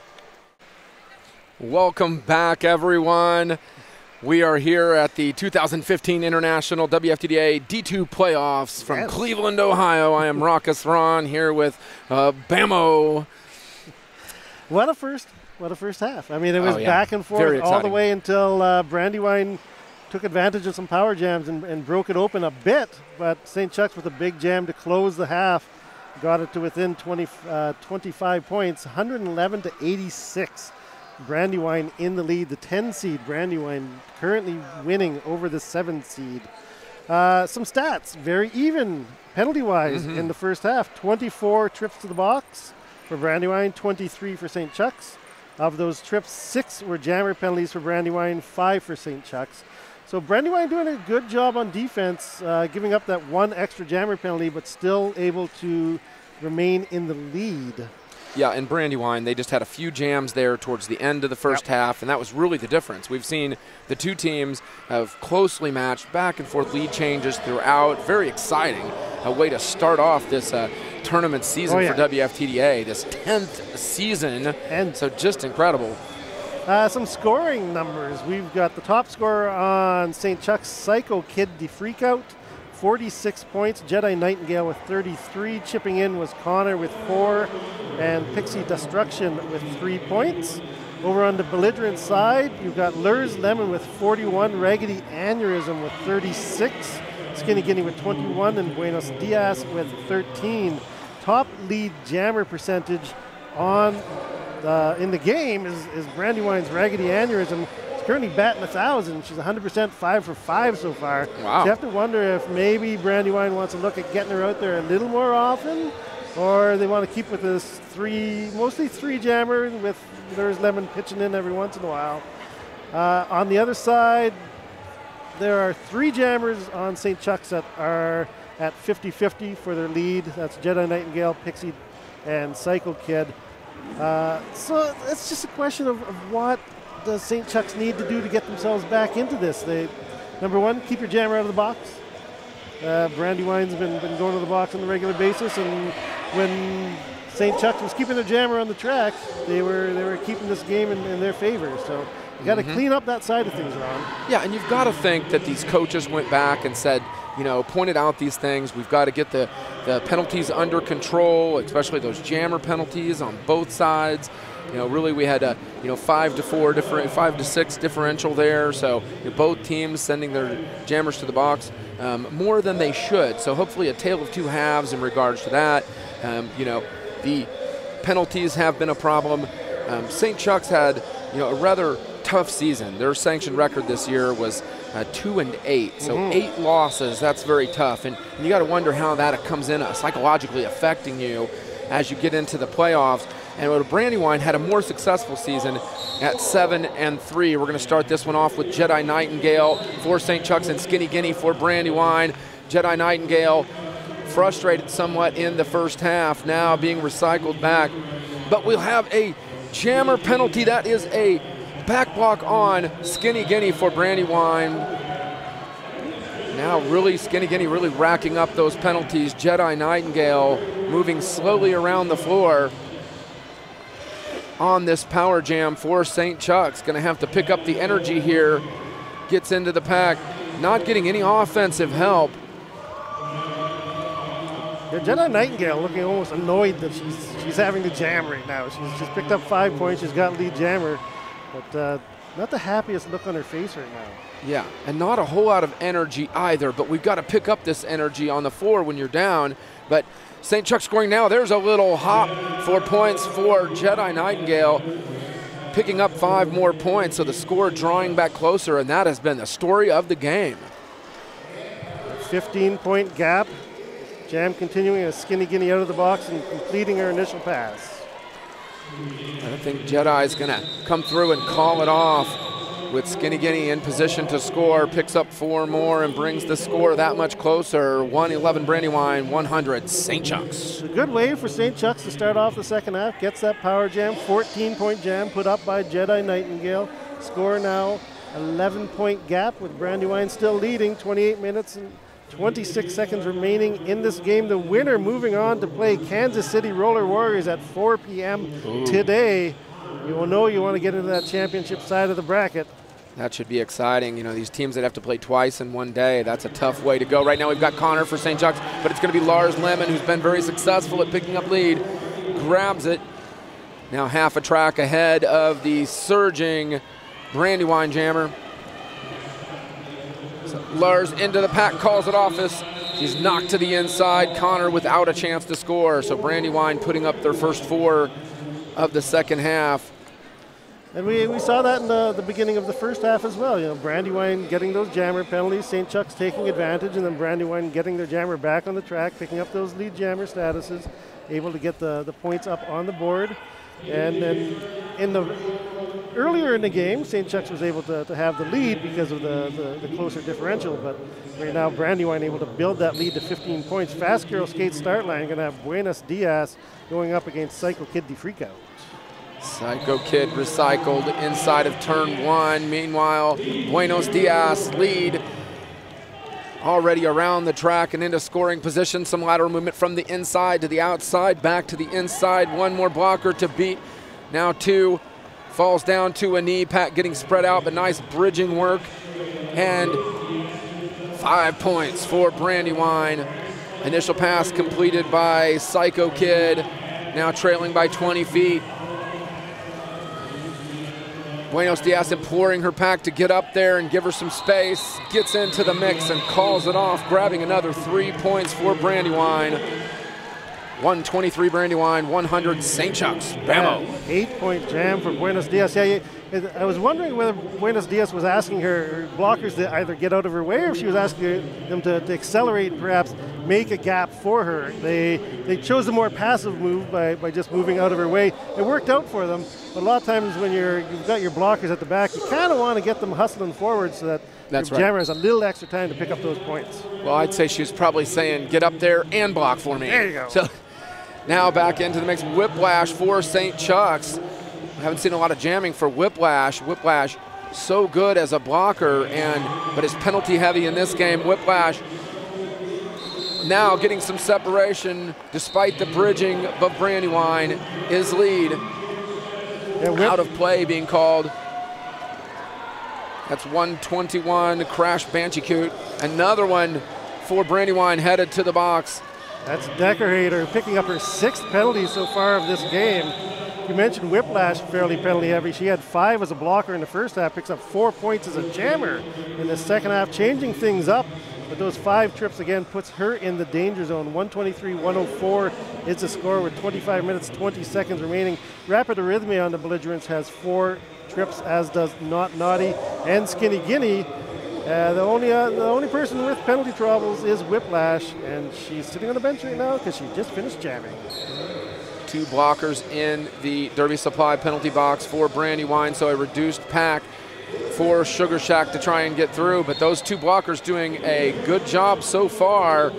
Welcome back, everyone. We are here at the two thousand fifteen International W F T D A D two playoffs from Yes. Cleveland, Ohio. I am Raucus Ron here with uh, Bamo. What a first what a first half. I mean, it was Oh, yeah. back and forth Very all the exciting. way until uh, Brandywine took advantage of some power jams and, and broke it open a bit. But Saint Chux with a big jam to close the half got it to within twenty, uh, twenty-five points, one hundred eleven to eighty-six. Brandywine in the lead, the ten seed Brandywine currently winning over the seven seed. Uh, some stats, very even penalty-wise Mm-hmm. in the first half. twenty-four trips to the box for Brandywine, twenty-three for Saint Chux. Of those trips, six were jammer penalties for Brandywine, five for Saint Chux. So Brandywine doing a good job on defense, uh, giving up that one extra jammer penalty, but still able to remain in the lead. Yeah, and Brandywine, they just had a few jams there towards the end of the first Yep. half, and that was really the difference. We've seen the two teams have closely matched, back and forth lead changes throughout. Very exciting. A way to start off this uh, tournament season Oh, yeah. for W F T D A, this tenth season. And So just incredible. Uh, some scoring numbers. We've got the top scorer on Saint Chux, Psycho Kid the Freakout, forty-six points. Jedi Nightingale with thirty-three. Chipping in was Connor with four. And Pixie Destruction with three points. Over on the belligerent side, you've got Lurs Lemon with forty-one. Raggedy Aneurysm with thirty-six. Skinny Guinea with twenty-one. And Buenos Dias with thirteen. Top lead jammer percentage on Uh, in the game is, is Brandywine's Raggedy Aneurysm. She's currently batting a thousand. She's one hundred percent five for five so far. Wow. So you have to wonder if maybe Brandywine wants to look at getting her out there a little more often, or they want to keep with this three, mostly three jammer with there's Lemon pitching in every once in a while. Uh, on the other side, there are three jammers on Saint Chux that are at fifty fifty for their lead. That's Jedi Nightingale, Pixie, and Cycle Kid. Uh, so it's just a question of, of what does Saint Chux need to do to get themselves back into this. They, number one, keep your jammer out of the box. Uh, Brandywine's been, been going to the box on a regular basis, and when Saint Chux was keeping their jammer on the track, they were they were keeping this game in, in their favor. So you got to Mm-hmm. clean up that side of things, Ron. Yeah, and you've got to think that these coaches went back and said, you know, pointed out these things. We've got to get the, the penalties under control, especially those jammer penalties on both sides. You know, really we had a, you know, five to four different, five to six differential there. So you know, both teams sending their jammers to the box um, more than they should. So hopefully a tale of two halves in regards to that. Um, you know, the penalties have been a problem. Um, Saint Chux had, you know, a rather tough season. Their sanctioned record this year was uh, two and eight, so Mhm. eight losses. That's very tough, and, and you got to wonder how that comes in uh, psychologically affecting you as you get into the playoffs. And Brandywine had a more successful season at seven and three. We're going to start this one off with Jedi Nightingale for Saint Chux and Skinny Guinea for Brandywine. Jedi Nightingale frustrated somewhat in the first half, now being recycled back, but we'll have a jammer penalty. That is a back block on Skinny Guinea for Brandywine. Now really Skinny Guinea really racking up those penalties. Jedi Nightingale moving slowly around the floor. on this power jam for Saint Chux. Going to have to pick up the energy here. Gets into the pack, not getting any offensive help. Yeah, Jedi Nightingale looking almost annoyed that she's she's having the jam right now. She's just picked up five points. She's got lead jammer, but uh, not the happiest look on her face right now. Yeah, and not a whole lot of energy either, but we've got to pick up this energy on the floor when you're down. But Saint Chux scoring now. There's a little hop for points for Jedi Nightingale, picking up five more points, so the score drawing back closer, and that has been the story of the game. fifteen point gap. Jam continuing a Skinny Guinea out of the box and completing her initial pass. I think Jedi is going to come through and call it off with Skinny Guinea in position to score, picks up four more and brings the score that much closer. one eleven Brandywine, one hundred Saint Chux. A good way for Saint Chux to start off the second half. Gets that power jam, fourteen point jam put up by Jedi Nightingale. Score now eleven point gap with Brandywine still leading, twenty-eight minutes and twenty-six seconds remaining in this game. The winner moving on to play Kansas City Roller Warriors at four p m today. You will know you want to get into that championship side of the bracket. That should be exciting. You know, these teams that have to play twice in one day, that's a tough way to go. Right now we've got Connor for Saint Chux, but it's going to be Lars Lemon, who's been very successful at picking up lead. Grabs it. Now half a track ahead of the surging Brandywine jammer. So Lars into the pack, calls it off. He's knocked to the inside. Connor without a chance to score. So Brandywine putting up their first four of the second half. And we, we saw that in the, the beginning of the first half as well. You know, Brandywine getting those jammer penalties, Saint Chux taking advantage, and then Brandywine getting their jammer back on the track, picking up those lead jammer statuses, able to get the, the points up on the board. And then in the earlier in the game, Saint Chux was able to, to have the lead because of the, the, the closer differential, but right now Brandywine able to build that lead to fifteen points. Fast Girl Skate start line, going to have Buenos Diaz going up against Psycho Kid de Freakout. Psycho Kid recycled inside of turn one. Meanwhile, Buenos Diaz lead already around the track and into scoring position. Some lateral movement from the inside to the outside, back to the inside. One more blocker to beat. Now two. Falls down to a knee. Pat getting spread out, but nice bridging work. And five points for Brandywine. Initial pass completed by Psycho Kid. Now trailing by twenty feet. Buenos Diaz imploring her pack to get up there and give her some space. Gets into the mix and calls it off, grabbing another three points for Brandywine. one twenty-three Brandywine, one hundred Saint Chux. Bamo. Eight-point jam for Buenos Diaz. Yeah, I was wondering whether Buenos Diaz was asking her blockers to either get out of her way, or if she was asking them to, to accelerate, perhaps make a gap for her. They they chose a more passive move by, by just moving out of her way. It worked out for them, but a lot of times when you're, you've got your blockers at the back, you kind of want to get them hustling forward so that That's your right. jammer has a little extra time to pick up those points. Well, I'd say she was probably saying, get up there and block for me. There you go. So now back into the mix. Whiplash for Saint Chux. I haven't seen a lot of jamming for Whiplash. Whiplash so good as a blocker, and but is penalty heavy in this game. Whiplash now getting some separation despite the bridging of Brandywine. His lead Yeah, out of play being called. That's one twenty-one Crash Bandicoot. Another one for Brandywine headed to the box. That's Decorator picking up her sixth penalty so far of this game. You mentioned Whiplash fairly penalty heavy. She had five as a blocker in the first half, picks up four points as a jammer in the second half, changing things up. But those five trips again puts her in the danger zone. one twenty-three one oh four is the score with twenty-five minutes, twenty seconds remaining. Rapid Arrhythmia on the Belligerents has four trips, as does Not Naughty and Skinny Guinea. Uh, the only uh, the only person with penalty troubles is Whiplash, and she's sitting on the bench right now because she just finished jamming. Two blockers in the Derby Supply penalty box for Brandywine, so a reduced pack for Sugar Shack to try and get through, but those two blockers doing a good job so far.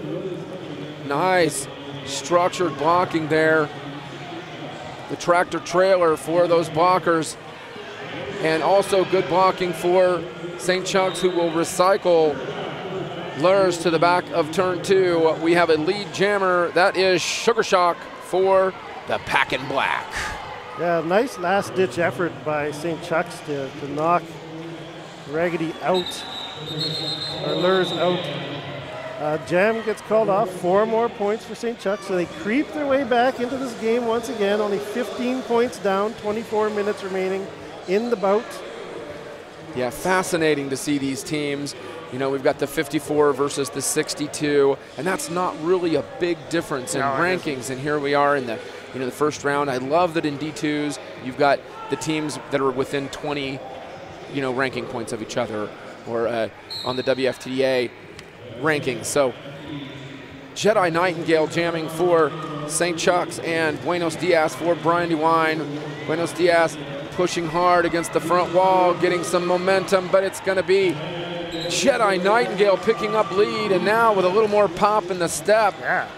Nice structured blocking there. The tractor trailer for those blockers, and also good blocking for Saint Chux, who will recycle Lurs to the back of turn two. We have a lead jammer. That is Sugar Shock for the Pack in Black. Yeah, nice last-ditch effort by Saint Chux to, to knock Raggedy out, or Lures out. Uh, Jam gets called off. Four more points for Saint Chux, so they creep their way back into this game once again. Only fifteen points down, twenty-four minutes remaining in the bout. Yeah, fascinating to see these teams. You know, we've got the fifty-four versus the sixty-two, and that's not really a big difference in no, rankings. And here we are in the, you know, the first round. I love that in D twos you've got the teams that are within twenty, you know, ranking points of each other, or uh, on the W F T D A rankings. So Jedi Nightingale jamming for Saint Chux, and Buenos Dias for Brandywine. Buenos Dias pushing hard against the front wall, getting some momentum, but it's going to be Jedi Nightingale picking up lead, and now with a little more pop in the step. Yeah.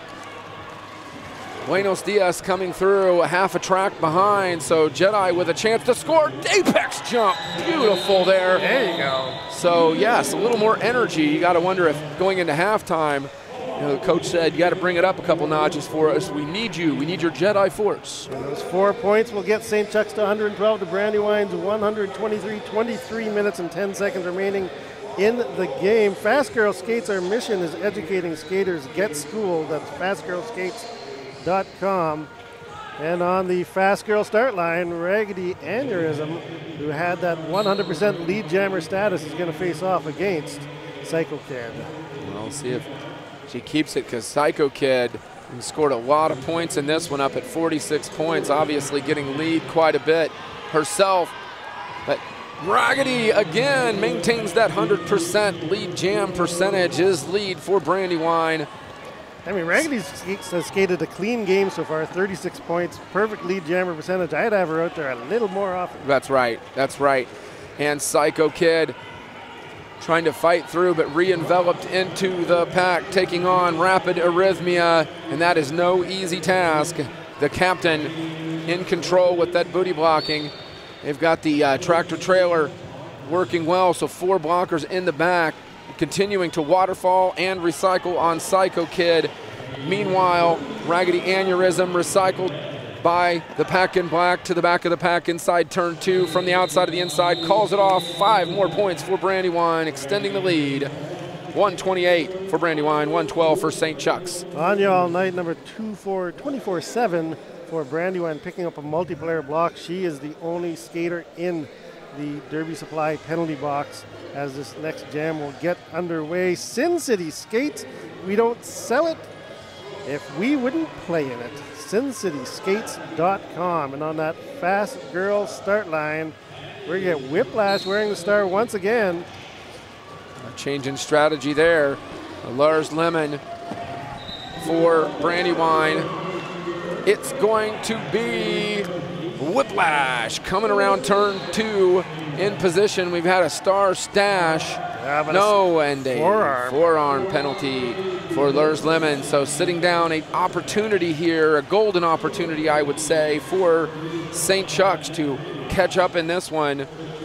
Buenos Dias coming through, a half a track behind, so Jedi with a chance to score. Apex jump, beautiful there. There you go. So yes, a little more energy. You got to wonder if going into halftime, you know, the coach said, you got to bring it up a couple notches for us. We need you. We need your Jedi force. And those four points will get Saint Chux to one hundred twelve to Brandywine's one hundred twenty-three. twenty-three minutes and ten seconds remaining in the game. Fast Girl Skates, our mission is educating skaters. Get schooled. That's fast girl skates dot com. And on the Fast Girl start line, Raggedy Aneurysm, who had that one hundred percent lead jammer status, is going to face off against Psycho Kid. Well, we'll see if she keeps it, because Psycho Kid scored a lot of points in this one, up at forty-six points, obviously getting lead quite a bit herself. But Raggedy again maintains that one hundred percent lead jam percentage, is lead for Brandywine. I mean, Raggedy's has skated a clean game so far, thirty-six points, perfect lead jammer percentage. I'd have her out there a little more often. That's right, that's right. And Psycho Kid trying to fight through, but re-enveloped into the pack, taking on Rapid Arrhythmia, and that is no easy task. The captain in control with that booty blocking. They've got the uh, tractor trailer working well, so four blockers in the back, continuing to waterfall and recycle on Psycho Kid. Meanwhile, Raggedy Aneurysm recycled by the pack in black to the back of the pack inside turn two from the outside to the inside, calls it off. Five more points for Brandywine, extending the lead. one twenty-eight for Brandywine, one twelve for Saint Chux. On you all night, number two for twenty-four seven for Brandywine, picking up a multiplayer block. She is the only skater in the Derby Supply penalty box as this next jam will get underway. Sin City Skates, we don't sell it if we wouldn't play in it. sin city skates dot com. And on that Fast Girl start line, we're going to get Whiplash wearing the star once again. A change in strategy there. Lars Lemon for Brandywine. It's going to be Whiplash coming around turn two in position. We've had a star stash. Yeah, no, and a forearm. forearm penalty for Lurs Lemon. So sitting down, an opportunity here, a golden opportunity, I would say, for Saint Chux to catch up in this one.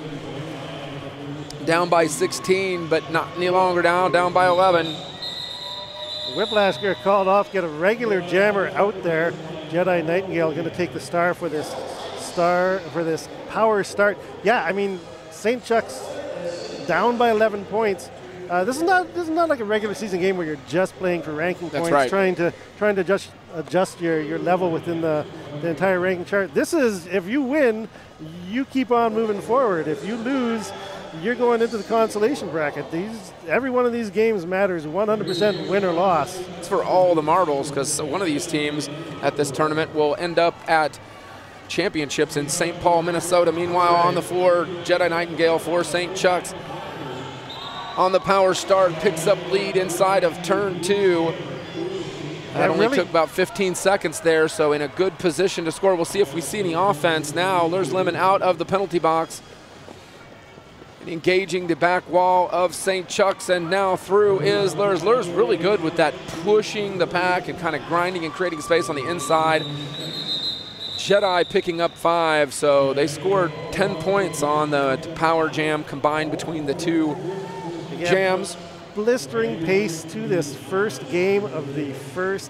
Down by sixteen, but not any longer down, down by eleven. Whiplash get called off, get a regular jammer out there. Jedi Nightingale going to take the star for this star for this power start. Yeah, I mean, Saint Chux down by eleven points. Uh, this is not this is not like a regular season game where you're just playing for ranking That's points, right. trying to trying to just adjust your your level within the, the entire ranking chart. This is, if you win, you keep on moving forward. If you lose, you're going into the consolation bracket. These every one of these games matters, one hundred percent win or loss. It's for all the marbles, because one of these teams at this tournament will end up at championships in Saint Paul, Minnesota. Meanwhile, on the floor, Jedi Nightingale for Saint Chux. On the power start, picks up lead inside of turn two. That only really took about fifteen seconds there, so in a good position to score. We'll see if we see any offense now. Lurs Lemon out of the penalty box, engaging the back wall of Saint Chux, and now through is Lurs. Lurs really good with that, pushing the pack and kind of grinding and creating space on the inside. Jedi picking up five, so they scored ten points on the power jam combined between the two jams. Blistering pace to this first game of the first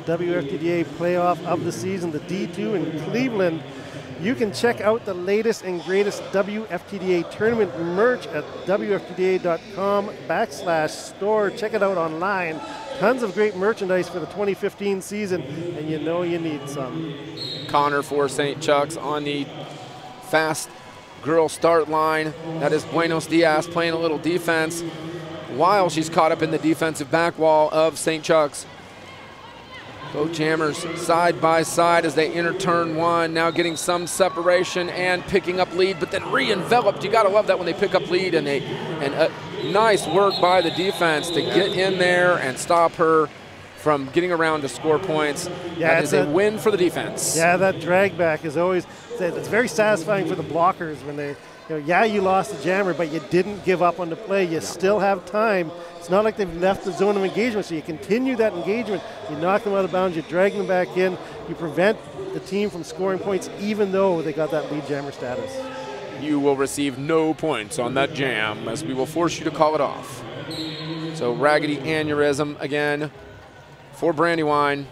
W F T D A playoff of the season, the D two in Cleveland. You can check out the latest and greatest W F T D A tournament merch at W F T D A dot com backslash store. Check it out online. Tons of great merchandise for the twenty fifteen season, and you know you need some. Connor for Saint Chux on the fast girl start line. That is Buenos Diaz playing a little defense while she's caught up in the defensive back wall of Saint Chux. Both jammers side by side as they enter turn one, now getting some separation and picking up lead, but then re-enveloped. You gotta love that when they pick up lead, and they and uh, nice work by the defense to get in there and stop her from getting around to score points. Yeah, that is a, a win for the defense. Yeah, that drag back is always, it's very satisfying for the blockers when they, you know, yeah, you lost the jammer, but you didn't give up on the play. You yeah. still have time. It's not like they've left the zone of engagement, so you continue that engagement. You knock them out of bounds, you drag them back in, you prevent the team from scoring points even though they got that lead jammer status. You will receive no points on that jam as we will force you to call it off. So Raggedy Aneurysm again for Brandywine.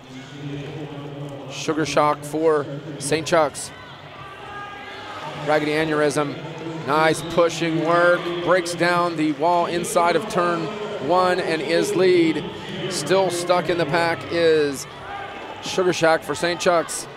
Sugar Shock for Saint Chux. Raggedy Aneurysm, nice pushing work, breaks down the wall inside of turn one and is lead. Still stuck in the pack is Sugar Shack for Saint Chux.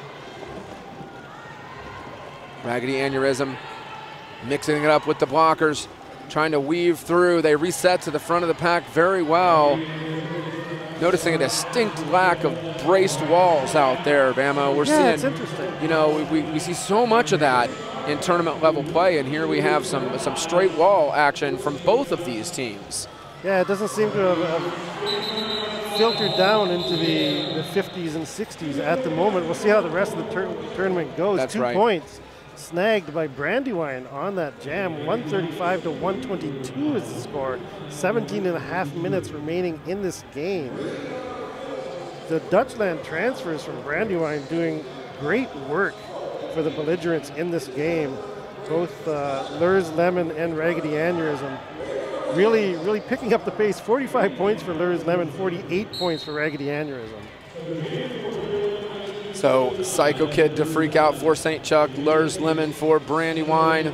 Raggedy Aneurysm mixing it up with the blockers, trying to weave through. They reset to the front of the pack very well. Noticing a distinct lack of braced walls out there, Bama. We're yeah, seeing, it's interesting. You know, we, we, we see so much of that in tournament level play, and here we have some some straight wall action from both of these teams. Yeah, it doesn't seem to have, have filtered down into the, the fifties and sixties at the moment. We'll see how the rest of the tur tournament goes. That's Two right. points snagged by Brandywine on that jam. one thirty-five to one twenty-two is the score. seventeen and a half minutes remaining in this game. The Dutchland transfers from Brandywine doing great work for the belligerents in this game. Both uh, Lurs Lemon and Raggedy Aneurysm really, really picking up the pace. forty-five points for Lurs Lemon, forty-eight points for Raggedy Aneurysm. So Psycho Kid to freak out for Saint Chux, Lurs Lemon for Brandywine.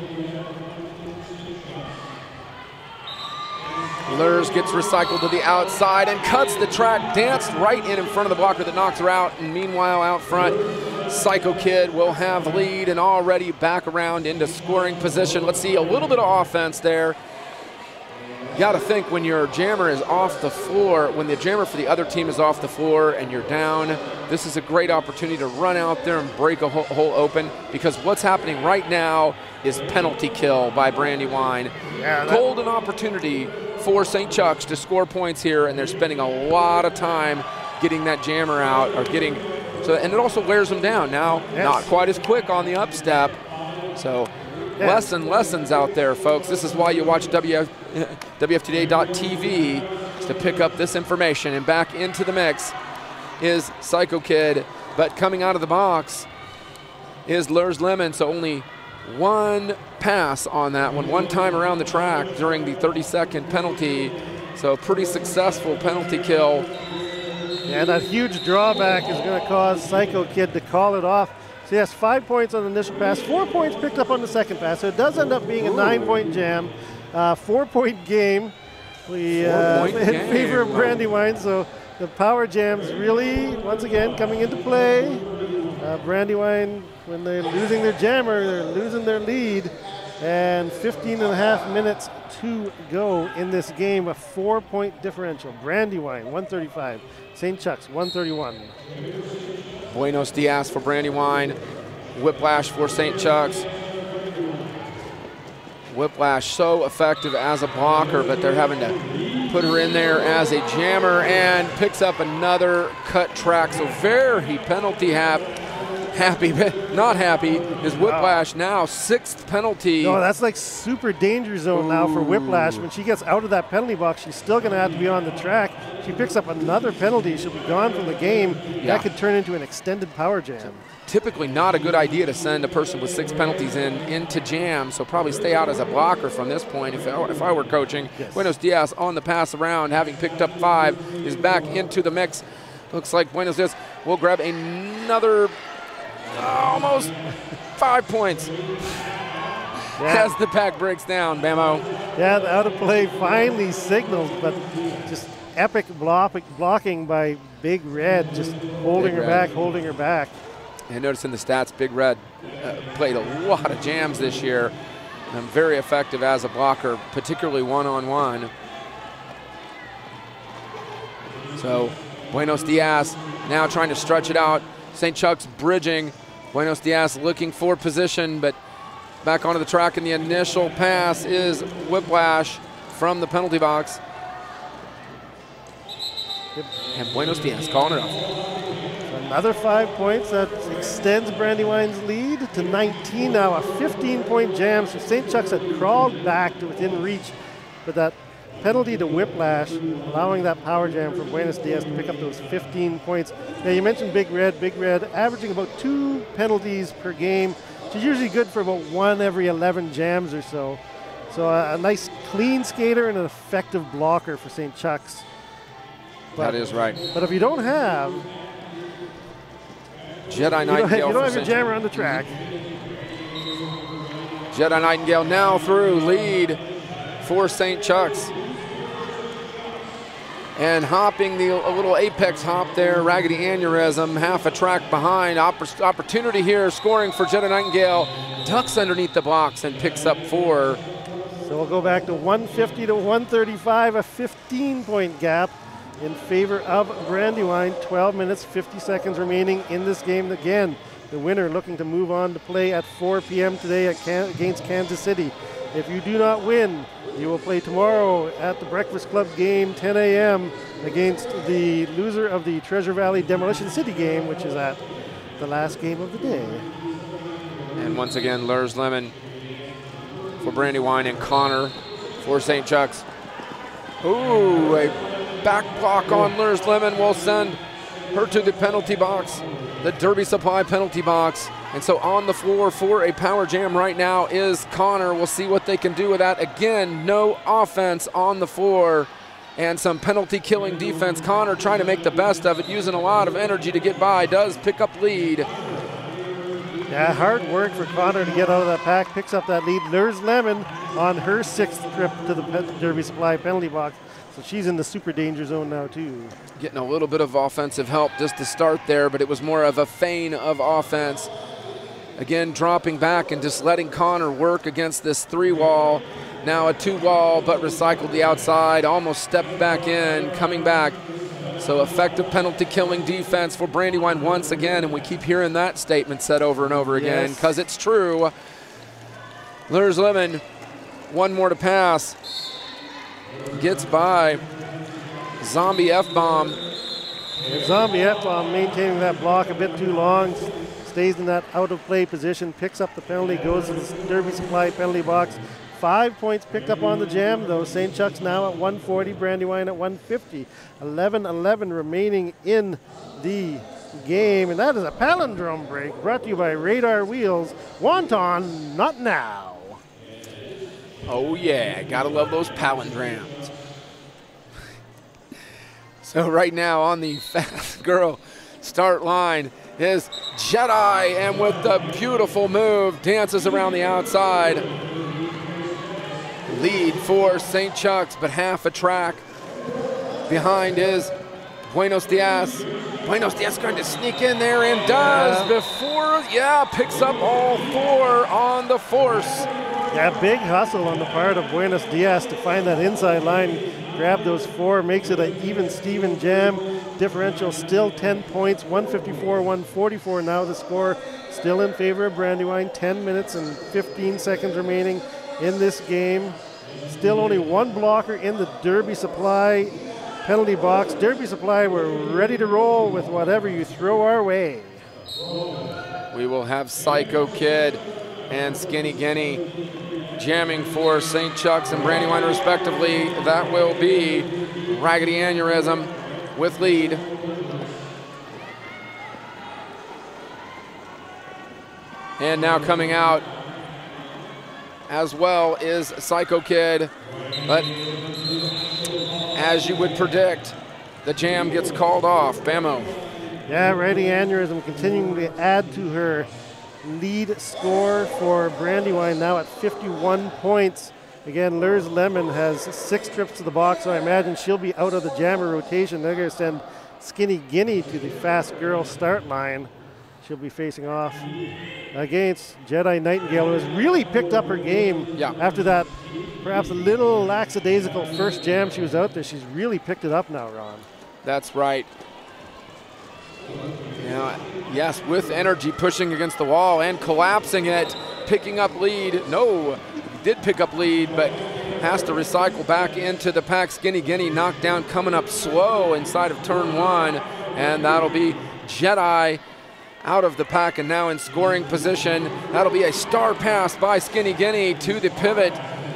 Lurs gets recycled to the outside and cuts the track, danced right in in front of the blocker that knocks her out. And meanwhile, out front, Psycho Kid will have lead and already back around into scoring position. Let's see a little bit of offense there. You got to think when your jammer is off the floor, when the jammer for the other team is off the floor and you're down, this is a great opportunity to run out there and break a hole open, because what's happening right now is penalty kill by Brandywine. Yeah, golden opportunity for Saint Chux to score points here, and they're spending a lot of time getting that jammer out, or getting, so, and it also wears them down. Now, yes. Not quite as quick on the upstep. So, yeah. lesson, lessons out there, folks. This is why you watch W F T D A dot T V, to pick up this information. And back into the mix is Psycho Kid, but coming out of the box is Lurs Lemon. So only one pass on that one, one time around the track during the thirty second penalty. So pretty successful penalty kill. Yeah, that huge drawback is going to cause Psycho Kid to call it off. So he has five points on the initial pass, four points picked up on the second pass. So it does end up being a nine-point jam, uh, four-point game. We uh, in game. favor of Brandywine. So the power jams really, once again, coming into play. Uh, Brandywine, when they're losing their jammer, they're losing their lead. And fifteen and a half minutes to go in this game, a four-point differential. Brandywine, one thirty-five. Saint Chux, one thirty-one. Buenos Diaz for Brandywine. Whiplash for Saint Chux. Whiplash so effective as a blocker, but they're having to put her in there as a jammer, and picks up another cut track. So very penalty happy. Happy, not happy, is Whiplash. Wow. Now sixth penalty. No, that's like super danger zone Ooh. now for Whiplash. When she gets out of that penalty box, she's still going to have to be on the track. She picks up another penalty, she'll be gone from the game. Yeah. That could turn into an extended power jam. Typically not a good idea to send a person with six penalties in into jam, so probably stay out as a blocker from this point if I, if I were coaching. Yes. Buenos Diaz on the pass around, having picked up five, is back into the mix Looks like Buenos Dias will grab another almost five points. Yeah. As the pack breaks down, Bamo. Yeah, the out of play finally signals, but just epic block, blocking by Big Red, just holding Big her Red. back, holding her back. And notice in the stats, Big Red uh, played a lot of jams this year and very effective as a blocker, particularly one-on-one. So Buenos Dias now trying to stretch it out. Saint Chux bridging. Buenos Dias looking for position, but back onto the track, and the initial pass is Whiplash from the penalty box. And Buenos Dias calling it off. Another five points that extends Brandywine's lead to nineteen now. A fifteen point jam. So Saint Chux had crawled back to within reach, but that penalty to Whiplash, allowing that power jam from Buenos Dias to pick up those fifteen points. Now you mentioned Big Red. Big Red averaging about two penalties per game. She's usually good for about one every eleven jams or so. So a, a nice clean skater and an effective blocker for Saint Chux. But, that is right. But if you don't have Jedi Nightingale, you don't, you don't have your Saint jammer on the track. Mm-hmm. Jedi Nightingale now through, lead for Saint Chux. And hopping the a little apex hop there, Raggedy Aneurysm, half a track behind. Oppor opportunity here, scoring for Jedi Nightingale. Ducks underneath the blocks and picks up four. So we'll go back to one fifty to one thirty-five, a fifteen point gap in favor of Brandywine. twelve minutes, fifty seconds remaining in this game. Again, the winner looking to move on to play at four P M today at Can against Kansas City. If you do not win, you will play tomorrow at the Breakfast Club game, ten A M against the loser of the Treasure Valley Demolition City game, which is at the last game of the day. And once again, Lurs Lemon for Brandywine and Connor for Saint Chux. Ooh, a back block on Lurs Lemon will send her to the penalty box, the Derby Supply penalty box. And so on the floor for a power jam right now is Connor. We'll see what they can do with that. Again, no offense on the floor and some penalty killing defense. Connor trying to make the best of it, using a lot of energy to get by, does pick up lead. Yeah, hard work for Connor to get out of that pack, picks up that lead. Lurs Lemon on her sixth trip to the Derby Supply penalty box. So she's in the super danger zone now too. Getting a little bit of offensive help just to start there, but it was more of a feign of offense. Again, dropping back and just letting Connor work against this three wall. Now a two wall, but recycled the outside, almost stepped back in, coming back. So effective penalty killing defense for Brandywine once again, and we keep hearing that statement said over and over again because yes. It's true. Lurs Lemon, one more to pass. Gets by. Zombie F-bomb. Zombie F-bomb maintaining that block a bit too long. Stays in that out of play position, picks up the penalty, goes to the Derby Supply penalty box. Five points picked up on the jam, though. Saint Chux now at one forty, Brandywine at one fifty. eleven eleven remaining in the game, and that is a palindrome break brought to you by Radar Wheels. Wonton, not now. Oh yeah, gotta love those palindromes. So right now on the fast girl start line is Jedi, and with the beautiful move, dances around the outside. Lead for Saint Chux, but half a track behind is Buenos Dias. Buenos Dias going to sneak in there and does yeah. before, yeah, picks up all four on the force. Yeah, big hustle on the part of Buenos Dias to find that inside line, grab those four, makes it an even Steven jam. Differential still ten points, one fifty-four, one forty-four now the score. Still in favor of Brandywine, ten minutes and fifteen seconds remaining in this game. Still only one blocker in the Derby Supply penalty box. Derby Supply, we're ready to roll with whatever you throw our way. We will have Psycho Kid and Skinny Guinea jamming for Saint Chux and Brandywine respectively. That will be Raggedy Aneurysm with lead. And now coming out as well is Psycho Kid, but as you would predict, the jam gets called off. Bamo. Yeah, righty aneurysm continuing to add to her lead score for Brandywine, now at fifty-one points. Again, Lurs Lemon has six trips to the box, so I imagine she'll be out of the jammer rotation. They're going to send Skinny Guinea to the fast girl start line. She'll be facing off against Jedi Nightingale, who has really picked up her game yeah. after that perhaps a little lackadaisical first jam she was out there. She's really picked it up now, Ron. That's right. Yeah, yes, with energy, pushing against the wall and collapsing it, picking up lead. No, did pick up lead, but has to recycle back into the pack. Skinny Guinea knocked down, coming up slow inside of turn one, and that'll be Jedi out of the pack and now in scoring position. That'll be a star pass by Skinny Guinea to the pivot.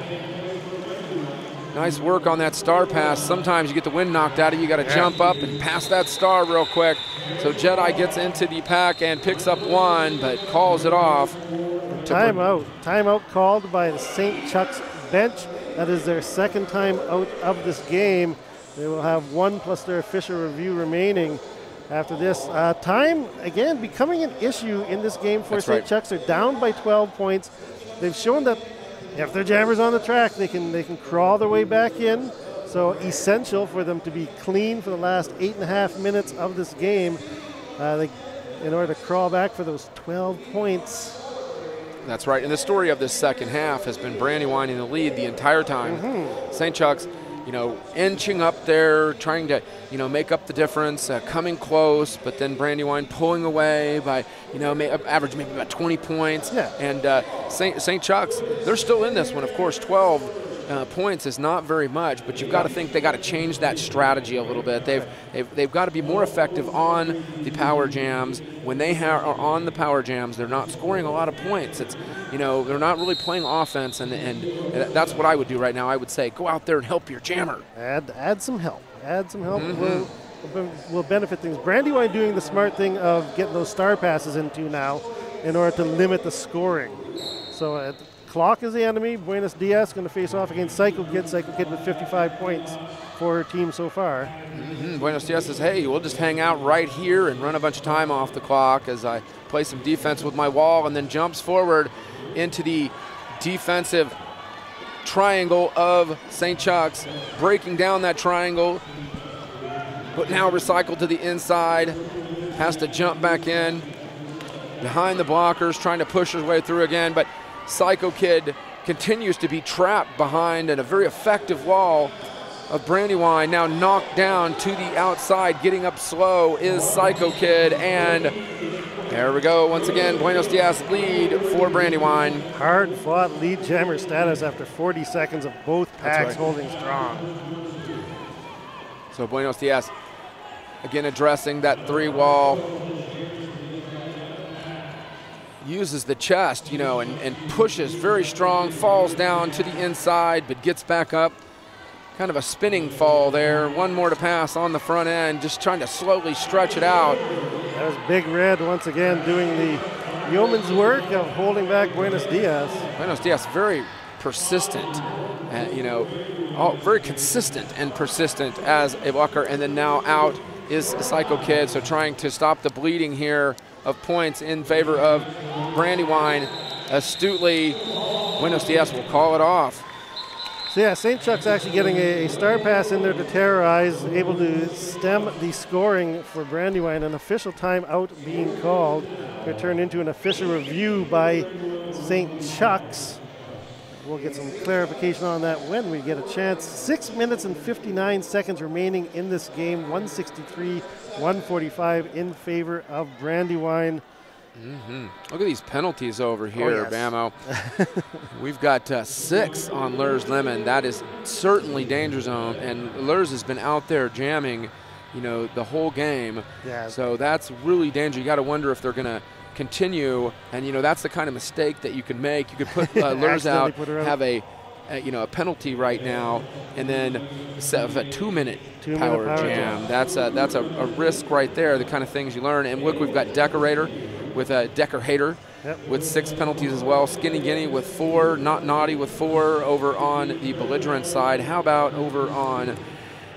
Nice work on that star pass. Sometimes you get the wind knocked out of you, you got to yeah. jump up and pass that star real quick. So Jedi gets into the pack and picks up one, but calls it off. Timeout. Timeout called by the Saint Chux bench. That is their second time out of this game. They will have one plus their official review remaining after this. Uh, time, again, becoming an issue in this game for Saint Chux. They're down by twelve points. They've shown that if their jammers on the track, they can they can crawl their way back in. So essential for them to be clean for the last eight and a half minutes of this game, uh, they, in order to crawl back for those twelve points. That's right. And the story of this second half has been Brandywine in the lead the entire time. Mm-hmm. Saint Chux, you know, inching up there, trying to, you know, make up the difference, uh, coming close, but then Brandywine pulling away by, you know, may, average maybe about twenty points. Yeah. And uh, Saint Saint Chux, they're still in this one. Of course, twelve uh, points is not very much, but you've got to think they got to change that strategy a little bit. They've they've, they've got to be more effective on the power jams. When they ha- are on the power jams, they're not scoring a lot of points. It's, you know, they're not really playing offense, and, and that's what I would do right now. I would say, go out there and help your jammer. Add, add some help. Add some help mm-hmm. will, will, will benefit things. Brandywine doing the smart thing of getting those star passes into now in order to limit the scoring. So uh, clock is the enemy. Buenos Dias going to face off against Psycho Kid. Psycho Kid with fifty-five points for her team so far. Mm-hmm. Buenos Dias says, hey, we'll just hang out right here and run a bunch of time off the clock as I play some defense with my wall, and then jumps forward into the defensive triangle of Saint Chux, breaking down that triangle, but now recycled to the inside, has to jump back in behind the blockers, trying to push his way through again, but Psycho Kid continues to be trapped behind and a very effective wall of Brandywine. Now knocked down to the outside, getting up slow is Psycho Kid, and there we go. Once again, Buenos Dias lead for Brandywine. Hard fought lead jammer status after forty seconds of both packs right. holding strong. So Buenos Dias again addressing that three wall. Uses the chest, you know, and, and pushes very strong, falls down to the inside, but gets back up. Kind of a spinning fall there. One more to pass on the front end, just trying to slowly stretch it out. That was Big Red once again doing the yeoman's work of holding back Buenos Dias. Buenos Dias very persistent, uh, you know, all, very consistent and persistent as a blocker, and then now out is Psycho Kid, so trying to stop the bleeding here of points in favor of Brandywine. Astutely, Buenos Dias will call it off. So yeah, Saint Chux actually getting a, a star pass in there to terrorize, able to stem the scoring for Brandywine. An official timeout being called to turn into an official review by Saint Chux. We'll get some clarification on that when we get a chance. Six minutes and fifty-nine seconds remaining in this game. one sixty-three, one forty-five in favor of Brandywine. Mm-hmm. Look at these penalties over here, oh, yes. Bamo. We've got uh, six on Lurs Lemon. That is certainly danger zone, and Lurs has been out there jamming, you know, the whole game. Yeah. So that's really danger. You got to wonder if they're going to continue, and you know that's the kind of mistake that you could make. You could put uh, Lurs out, have a, a, you know, a penalty right now, and then set a two-minute two power, power jam. jam. That's a that's a, a risk right there. The kind of things you learn. And look, we've got Decorator with a Decker Hater yep. with six penalties as well. Skinny Guinea with four. Not Naughty with four over on the belligerent side. How about over on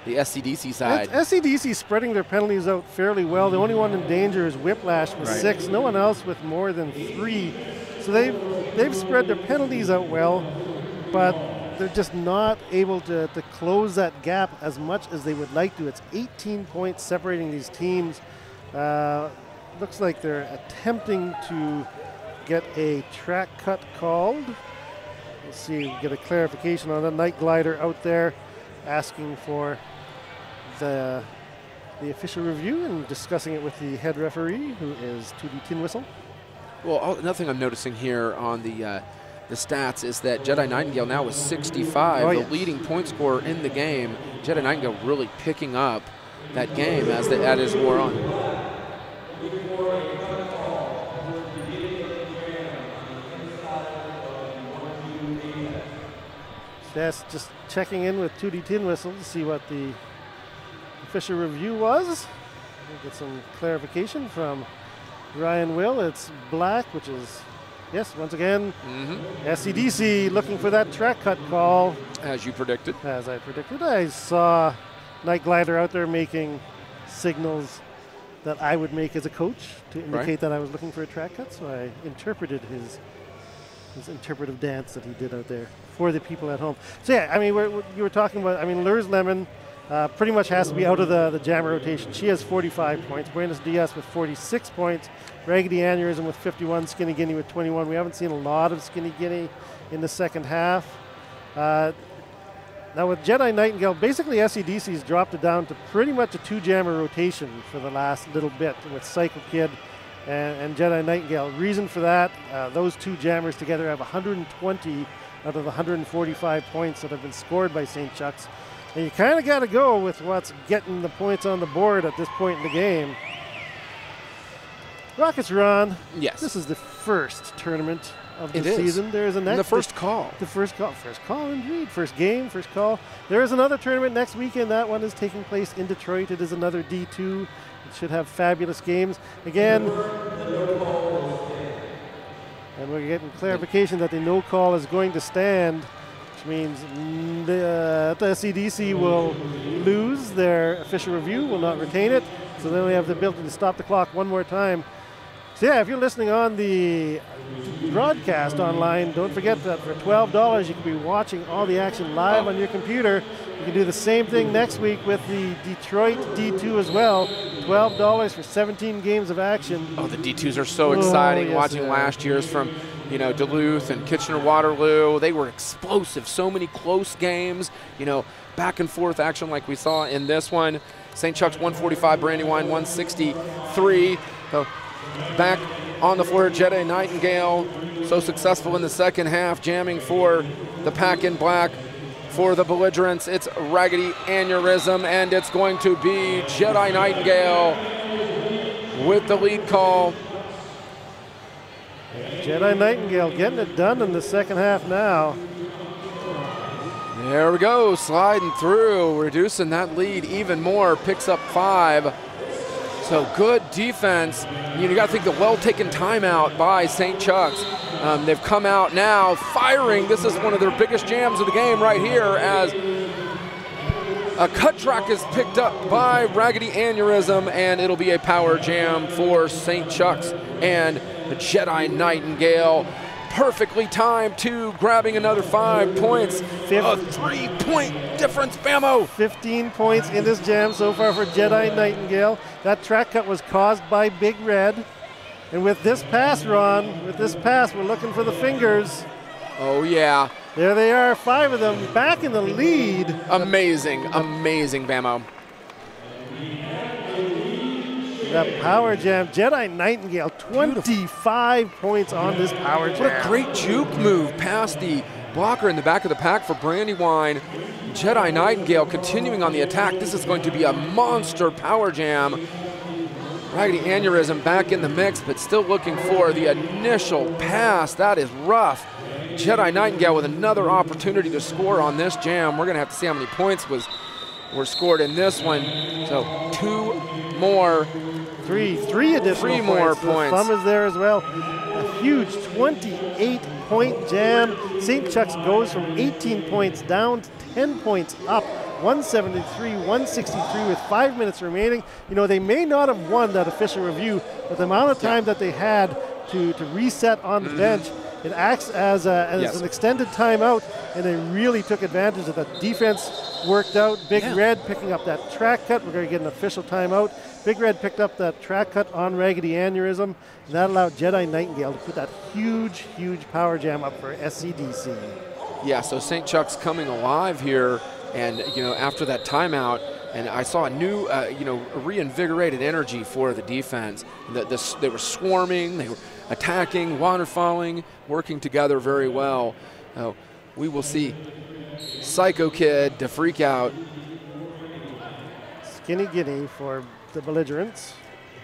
the S C D C side. S C D C spreading their penalties out fairly well. The only one in danger is Whiplash with right. six. No one else with more than three. So they've, they've spread their penalties out well, but they're just not able to, to close that gap as much as they would like to. It's eighteen points separating these teams. Uh, looks like they're attempting to get a track cut called. We'll see, get a clarification on a Night Glider out there asking for the, the official review and discussing it with the head referee, who is two D Tin Whistle. Well, all, another thing I'm noticing here on the uh, the stats is that Jedi Nightingale now is sixty-five, oh, the yes. leading point scorer in the game. Jedi Nightingale really picking up that game as the as is wore on. Yes, just checking in with two D Tin Whistle to see what the official review was. We'll get some clarification from Ryan Will. It's black, which is, yes, once again, Mm-hmm. S C D C looking for that track cut call. As you predicted. As I predicted. I saw Night Glider out there making signals that I would make as a coach to indicate right. that I was looking for a track cut, so I interpreted his his interpretive dance that he did out there for the people at home. So yeah, I mean, we're, we're, you were talking about, I mean, Lurs Lemon uh, pretty much has to be out of the, the jammer rotation. She has forty-five points. Buenos Dias with forty-six points. Raggedy Aneurysm with fifty-one. Skinny Guinea with twenty-one. We haven't seen a lot of Skinny Guinea in the second half. Uh, now with Jedi Nightingale, basically S C D C's dropped it down to pretty much a two-jammer rotation for the last little bit with Psycho Kid and, and Jedi Nightingale. Reason for that, uh, those two jammers together have one hundred twenty out of the one hundred forty-five points that have been scored by Saint Chux. And you kind of got to go with what's getting the points on the board at this point in the game. Rockets Ron. Yes. This is the first tournament of the It is. season. There is a next And the first call. The first call. First call indeed. First game, first call. There is another tournament next weekend. That one is taking place in Detroit. It is another D two. It should have fabulous games. Again, and we're getting clarification that the no call is going to stand, which means the, uh, the S C D C will lose their official review, will not retain it. So then we have the ability to stop the clock one more time. So yeah, if you're listening on the broadcast online, don't forget that for twelve dollars you can be watching all the action live on your computer. You can do the same thing next week with the Detroit D two as well. twelve dollars for seventeen games of action. Oh, the D twos are so exciting. Oh, yes, Watching last year's from, you know, Duluth and Kitchener-Waterloo, they were explosive. So many close games, you know, back and forth action like we saw in this one. Saint Chux one forty-five, Brandywine one sixty-three. So back on the floor, Jedi Nightingale, so successful in the second half, jamming for the pack in black. For the belligerents, it's Raggedy Aneurysm, and it's going to be Jedi Nightingale with the lead call. Jedi Nightingale getting it done in the second half now. There we go, sliding through, reducing that lead even more, picks up five. So good defense. You, know, you got to think the well-taken timeout by Saint Chux. Um, they've come out now firing. This is one of their biggest jams of the game right here as a cut track is picked up by Raggedy Aneurysm, and it'll be a power jam for Saint Chux and the Jedi Nightingale. Perfectly timed to grabbing another five points. Fifth. A three-point difference, Bamo. fifteen points in this jam so far for Jedi Nightingale. That track cut was caused by Big Red. And with this pass, Ron, with this pass, we're looking for the fingers. Oh, yeah. There they are, five of them back in the lead. Amazing, amazing, Bamo. That power jam, Jedi Nightingale, twenty-five Beautiful. Points on this power jam. What a great juke move past the blocker in the back of the pack for Brandywine. Jedi Nightingale continuing on the attack. This is going to be a monster power jam. Raggedy Aneurysm back in the mix, but still looking for the initial pass. That is rough. Jedi Nightingale with another opportunity to score on this jam. We're going to have to see how many points was were scored in this one. So two more. Three, three additional Three points. more The points. thumb is there as well. A huge twenty-eight point jam. Saint Chux goes from eighteen points down to ten points up one seventy-three, one sixty-three with five minutes remaining. You know, they may not have won that official review, but the amount of time yeah. that they had to, to reset on the mm-hmm. bench, it acts as, a, as yes. an extended timeout, and they really took advantage of that. Defense worked out. Big yeah. Red picking up that track cut. We're going to get an official timeout. Big Red picked up that track cut on Raggedy Aneurysm, and that allowed Jedi Nightingale to put that huge, huge power jam up for S C D C. Yeah, so Saint Chux coming alive here, and you know, after that timeout, and I saw a new, uh, you know, reinvigorated energy for the defense. The, the, they were swarming, they were attacking, waterfalling, working together very well. Uh, we will see Psycho Kid to freak out. Skinny Guinea for the belligerents.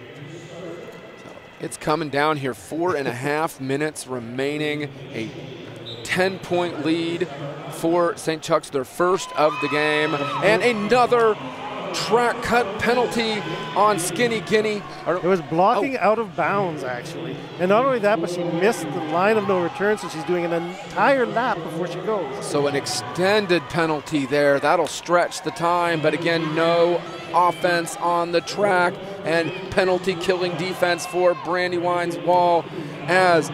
So it's coming down here. Four and a half minutes remaining. A ten-point lead for Saint Chux, their first of the game, and another track cut penalty on Skinny Guinea. It was blocking oh. out of bounds, actually. And not only that, but she missed the line of no return, so she's doing an entire lap before she goes. So an extended penalty there. That'll stretch the time, but again, no offense on the track, and penalty killing defense for Brandywine's wall as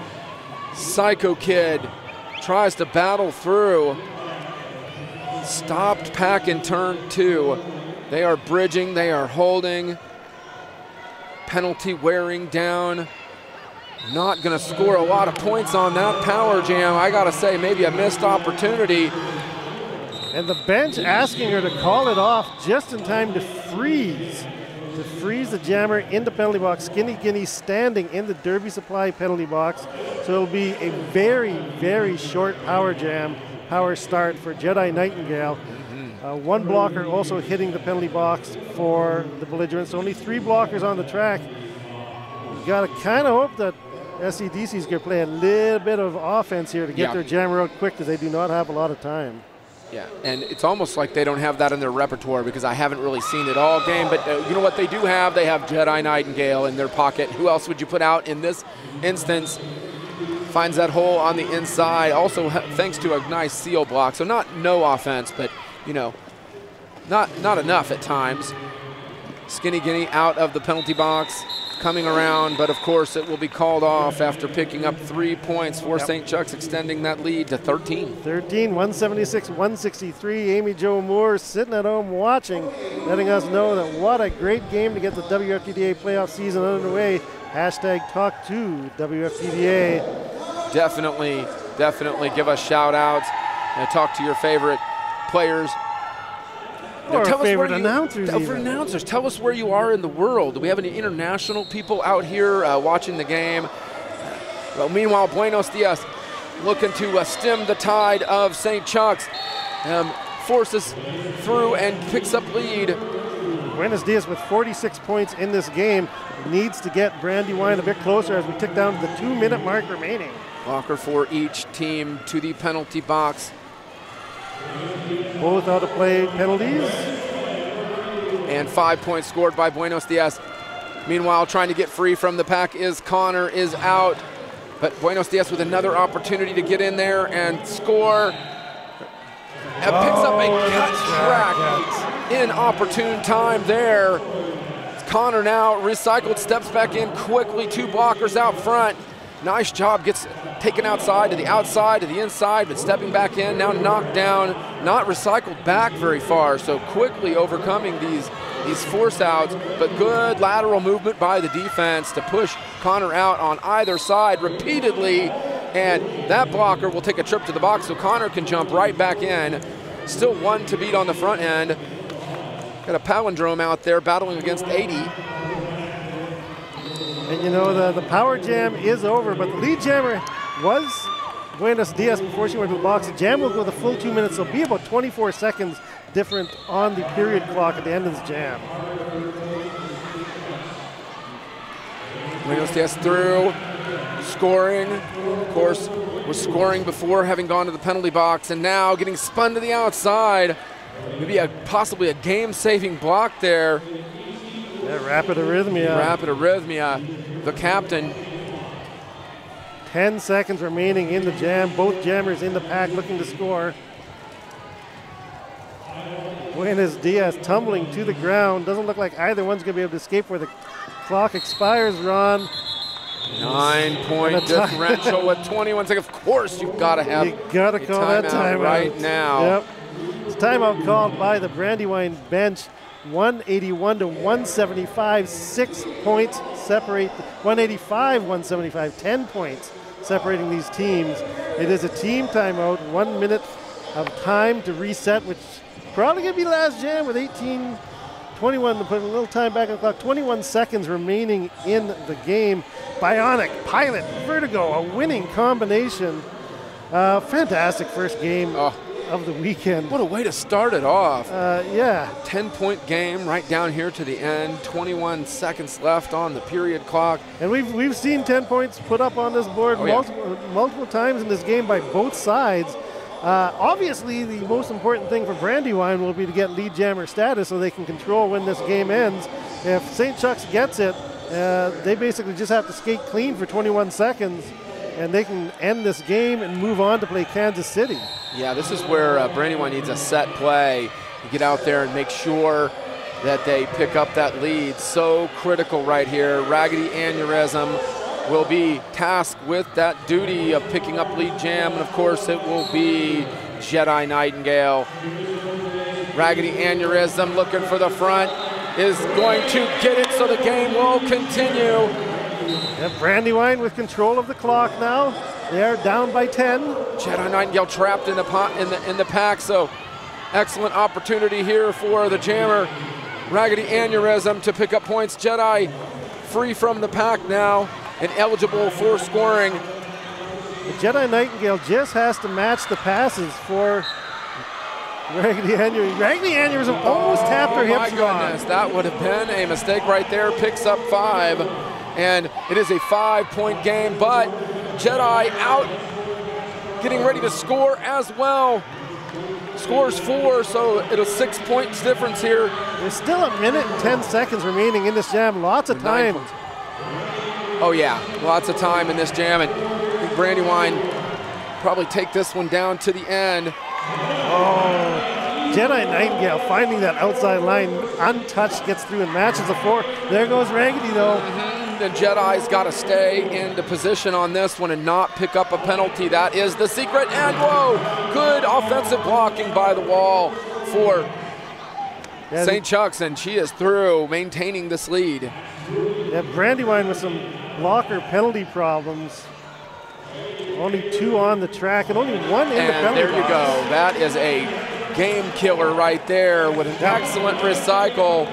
Psycho Kid tries to battle through. Stopped pack in turn two. They are bridging, they are holding. Penalty wearing down. Not gonna score a lot of points on that power jam. I gotta say, maybe a missed opportunity. And the bench asking her to call it off just in time to freeze. To freeze the jammer in the penalty box. Skinny Guinea standing in the Derby Supply penalty box. So it'll be a very, very short power jam, power start for Jedi Nightingale. Mm-hmm. uh, one blocker also hitting the penalty box for the belligerents. Only three blockers on the track. You gotta kind of hope that S C D C is gonna play a little bit of offense here to get yeah. their jammer out quick, because they do not have a lot of time. Yeah, and it's almost like they don't have that in their repertoire, because I haven't really seen it all game. But uh, you know what they do have? They have Jedi Nightingale in their pocket. Who else would you put out in this instance? Finds that hole on the inside, also thanks to a nice seal block. So not no offense, but, you know, not, not enough at times. Skinny Guinea out of the penalty box, coming around, but of course it will be called off after picking up three points for yep. Saint Chux, extending that lead to thirteen. thirteen, one seventy-six, one sixty-three. Amy Jo Moore sitting at home watching, letting us know that what a great game to get the W F T D A playoff season underway. Hashtag talk to W F T D A. Definitely, definitely give us shout outs and talk to your favorite players. Or tell favorite us announcers. You, for announcers, tell us where you are in the world. Do we have any international people out here uh, watching the game? Well, meanwhile, Buenos Dias looking to uh, stem the tide of Saint Chux. Um, forces through and picks up lead. Buenos Dias with forty-six points in this game needs to get Brandywine a bit closer as we tick down to the two-minute mark remaining. Blocker for each team to the penalty box. Both out of play penalties. And five points scored by Buenos Dias. Meanwhile, trying to get free from the pack is Connor, is out. But Buenos Dias with another opportunity to get in there and score. And picks up a cut track in opportune time there. Connor now recycled, steps back in quickly, two blockers out front. Nice job, gets taken outside to the outside to the inside, but stepping back in, now knocked down, not recycled back very far, so quickly overcoming these, these force outs, but good lateral movement by the defense to push Connor out on either side repeatedly, and that blocker will take a trip to the box so Connor can jump right back in. Still one to beat on the front end. Got a palindrome out there battling against eighty. And you know, the, the power jam is over, but the lead jammer was Buenos Dias before she went to the box. The jam will go the full two minutes, so it'll be about twenty-four seconds different on the period clock at the end of this jam. Buenos Dias through, scoring. Of course, was scoring before having gone to the penalty box, and now getting spun to the outside. Maybe a possibly a game-saving block there. Yeah, rapid arrhythmia. Rapid arrhythmia. The captain. Ten seconds remaining in the jam. Both jammers in the pack looking to score. Buenos Dias tumbling to the ground. Doesn't look like either one's going to be able to escape where the clock expires, Ron. Nine-point differential with twenty-one seconds. Of course, you've got to have you got to call that timeout right now. Yep. It's timeout called by the Brandywine bench. one eighty-one to one seventy-five, six points separate. one eighty-five, one seventy-five, ten points separating these teams. It is a team timeout, one minute of time to reset, which probably going to be last jam with eighteen twenty-one to put a little time back on the clock. twenty-one seconds remaining in the game. Bionic, Pilot, Vertigo, a winning combination. Uh, fantastic first game oh. of the weekend. What a way to start it off. Uh, yeah. ten-point game right down here to the end. twenty-one seconds left on the period clock. And we've we've seen ten points put up on this board oh, multiple, yeah. multiple times in this game by both sides. Uh, obviously, the most important thing for Brandywine will be to get lead jammer status so they can control when this game ends. If Saint Chux gets it, uh, they basically just have to skate clean for twenty-one seconds, and they can end this game and move on to play Kansas City. Yeah, this is where uh, Brandywine needs a set play. You get out there and make sure that they pick up that lead. So critical right here. Raggedy Aneurysm will be tasked with that duty of picking up lead jam, and of course it will be Jedi Nightingale. Raggedy Aneurysm looking for the front, is going to get it, so the game will continue. And Brandywine with control of the clock now. They are down by ten. Jedi Nightingale trapped in the, pot, in the, in the pack, so excellent opportunity here for the jammer. Raggedy Aneurysm to pick up points. Jedi free from the pack now and eligible for scoring. The Jedi Nightingale just has to match the passes for Raggedy Aneurysm. Raggedy Aneurysm almost oh, tapped her hips. My goodness, on. That would have been a mistake right there. Picks up five, and it is a five-point game, but Jedi out, getting ready to score as well. Scores four, so it'll six points difference here. There's still a minute and ten seconds remaining in this jam. Lots of time. Oh yeah, lots of time in this jam, and I think Brandywine probably take this one down to the end. Oh, Jedi Nightingale finding that outside line untouched, gets through and matches the four. There goes Raggedy though. Mm-hmm. The Jedi's got to stay into position on this one and not pick up a penalty. That is the secret, and whoa, good offensive blocking by the wall for yeah, Saint Chux, and she is through, maintaining this lead. Yeah, Brandywine with some blocker penalty problems. Only two on the track and only one in and the penalty there you box. go. That is a game killer right there with an yep. excellent recycle.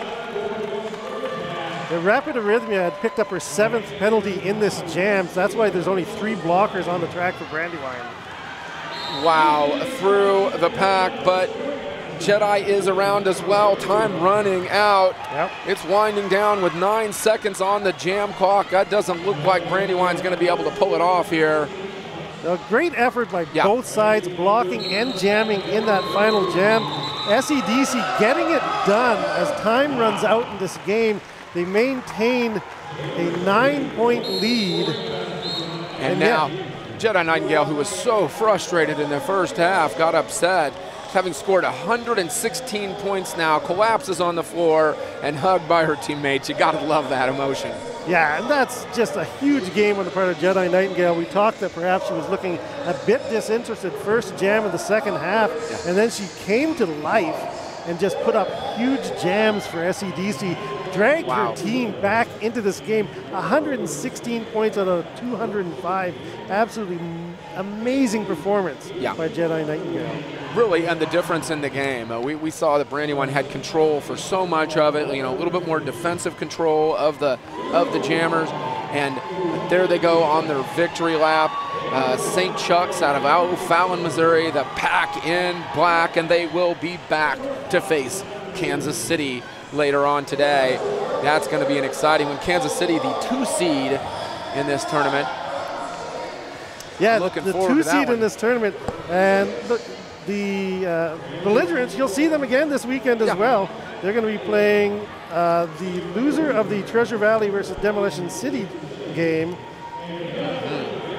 The Rapid Arrhythmia had picked up her seventh penalty in this jam, so that's why there's only three blockers on the track for Brandywine. Wow, through the pack, but Jedi is around as well. Time running out. Yep. It's winding down with nine seconds on the jam clock. That doesn't look like Brandywine's going to be able to pull it off here. A great effort by yeah. both sides, blocking and jamming in that final jam. S E D C getting it done as time runs out in this game. They maintain a nine-point lead. And, and now, yeah. Jedi Nightingale, who was so frustrated in the first half, got upset. Having scored one hundred sixteen points now, collapses on the floor and hugged by her teammates. You gotta love that emotion. Yeah, and that's just a huge game on the part of Jedi Nightingale. We talked that perhaps she was looking a bit disinterested first jam of the second half, yeah. and then she came to life and just put up huge jams for S E D C, dragged wow. her team back into this game. one hundred sixteen points out of two hundred five. Absolutely amazing performance yeah. by Jedi Nightingale. Really, and the difference in the game. Uh, we, we saw that Brandywine had control for so much of it, you know, a little bit more defensive control of the of the jammers, and there they go on their victory lap. Uh, Saint Chux out of O'Fallon, Missouri, the pack in black, and they will be back to face Kansas City later on today. That's going to be an exciting one. Kansas City, the two seed in this tournament. Yeah, looking the forward two to that seed one. in this tournament, and the, the uh, belligerents, you'll see them again this weekend as yeah. well. They're going to be playing uh, the loser of the Treasure Valley versus Demolition City game.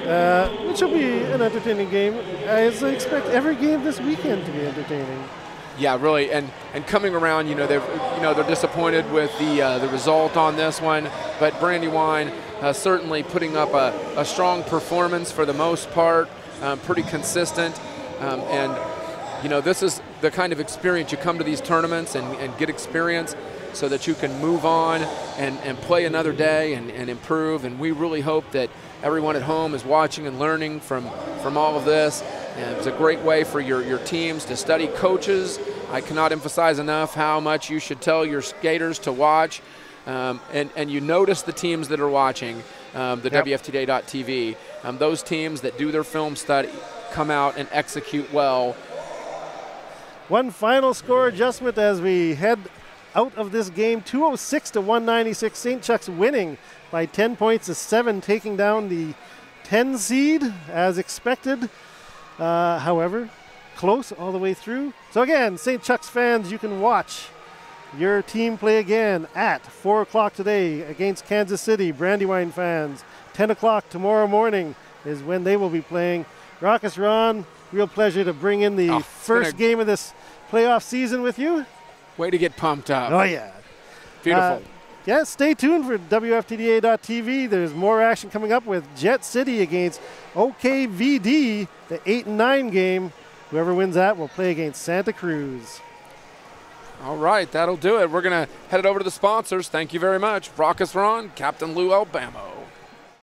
Uh, which will be an entertaining game, as I expect every game this weekend to be entertaining. Yeah, really, and and coming around, you know, they're you know they're disappointed with the uh, the result on this one, but Brandywine uh, certainly putting up a, a strong performance for the most part, um, pretty consistent, um, and you know this is the kind of experience you come to these tournaments and, and get experience, so that you can move on and, and play another day and, and improve. And we really hope that everyone at home is watching and learning from from all of this. And it's a great way for your, your teams to study coaches. I cannot emphasize enough how much you should tell your skaters to watch. Um, and, and you notice the teams that are watching um, the yep. W F T D A dot T V. Um, those teams that do their film study come out and execute well. One final score adjustment as we head out of this game. two oh six to one ninety-six. Saint Chux winning by ten points to seven, taking down the ten seed as expected. Uh, however, close all the way through. So again, Saint Chux fans, you can watch your team play again at four o'clock today against Kansas City. Brandywine fans, ten o'clock tomorrow morning is when they will be playing. Raucous Ron, real pleasure to bring in the oh, first game of this playoff season with you. Way to get pumped up. Oh, yeah. Beautiful. Uh, yeah, stay tuned for W F T D A dot T V. There's more action coming up with Jet City against O K V D, the eight and nine game. Whoever wins that will play against Santa Cruz. All right, that'll do it. We're going to head it over to the sponsors. Thank you very much. Raucous Ron, Captain Lou Albamo.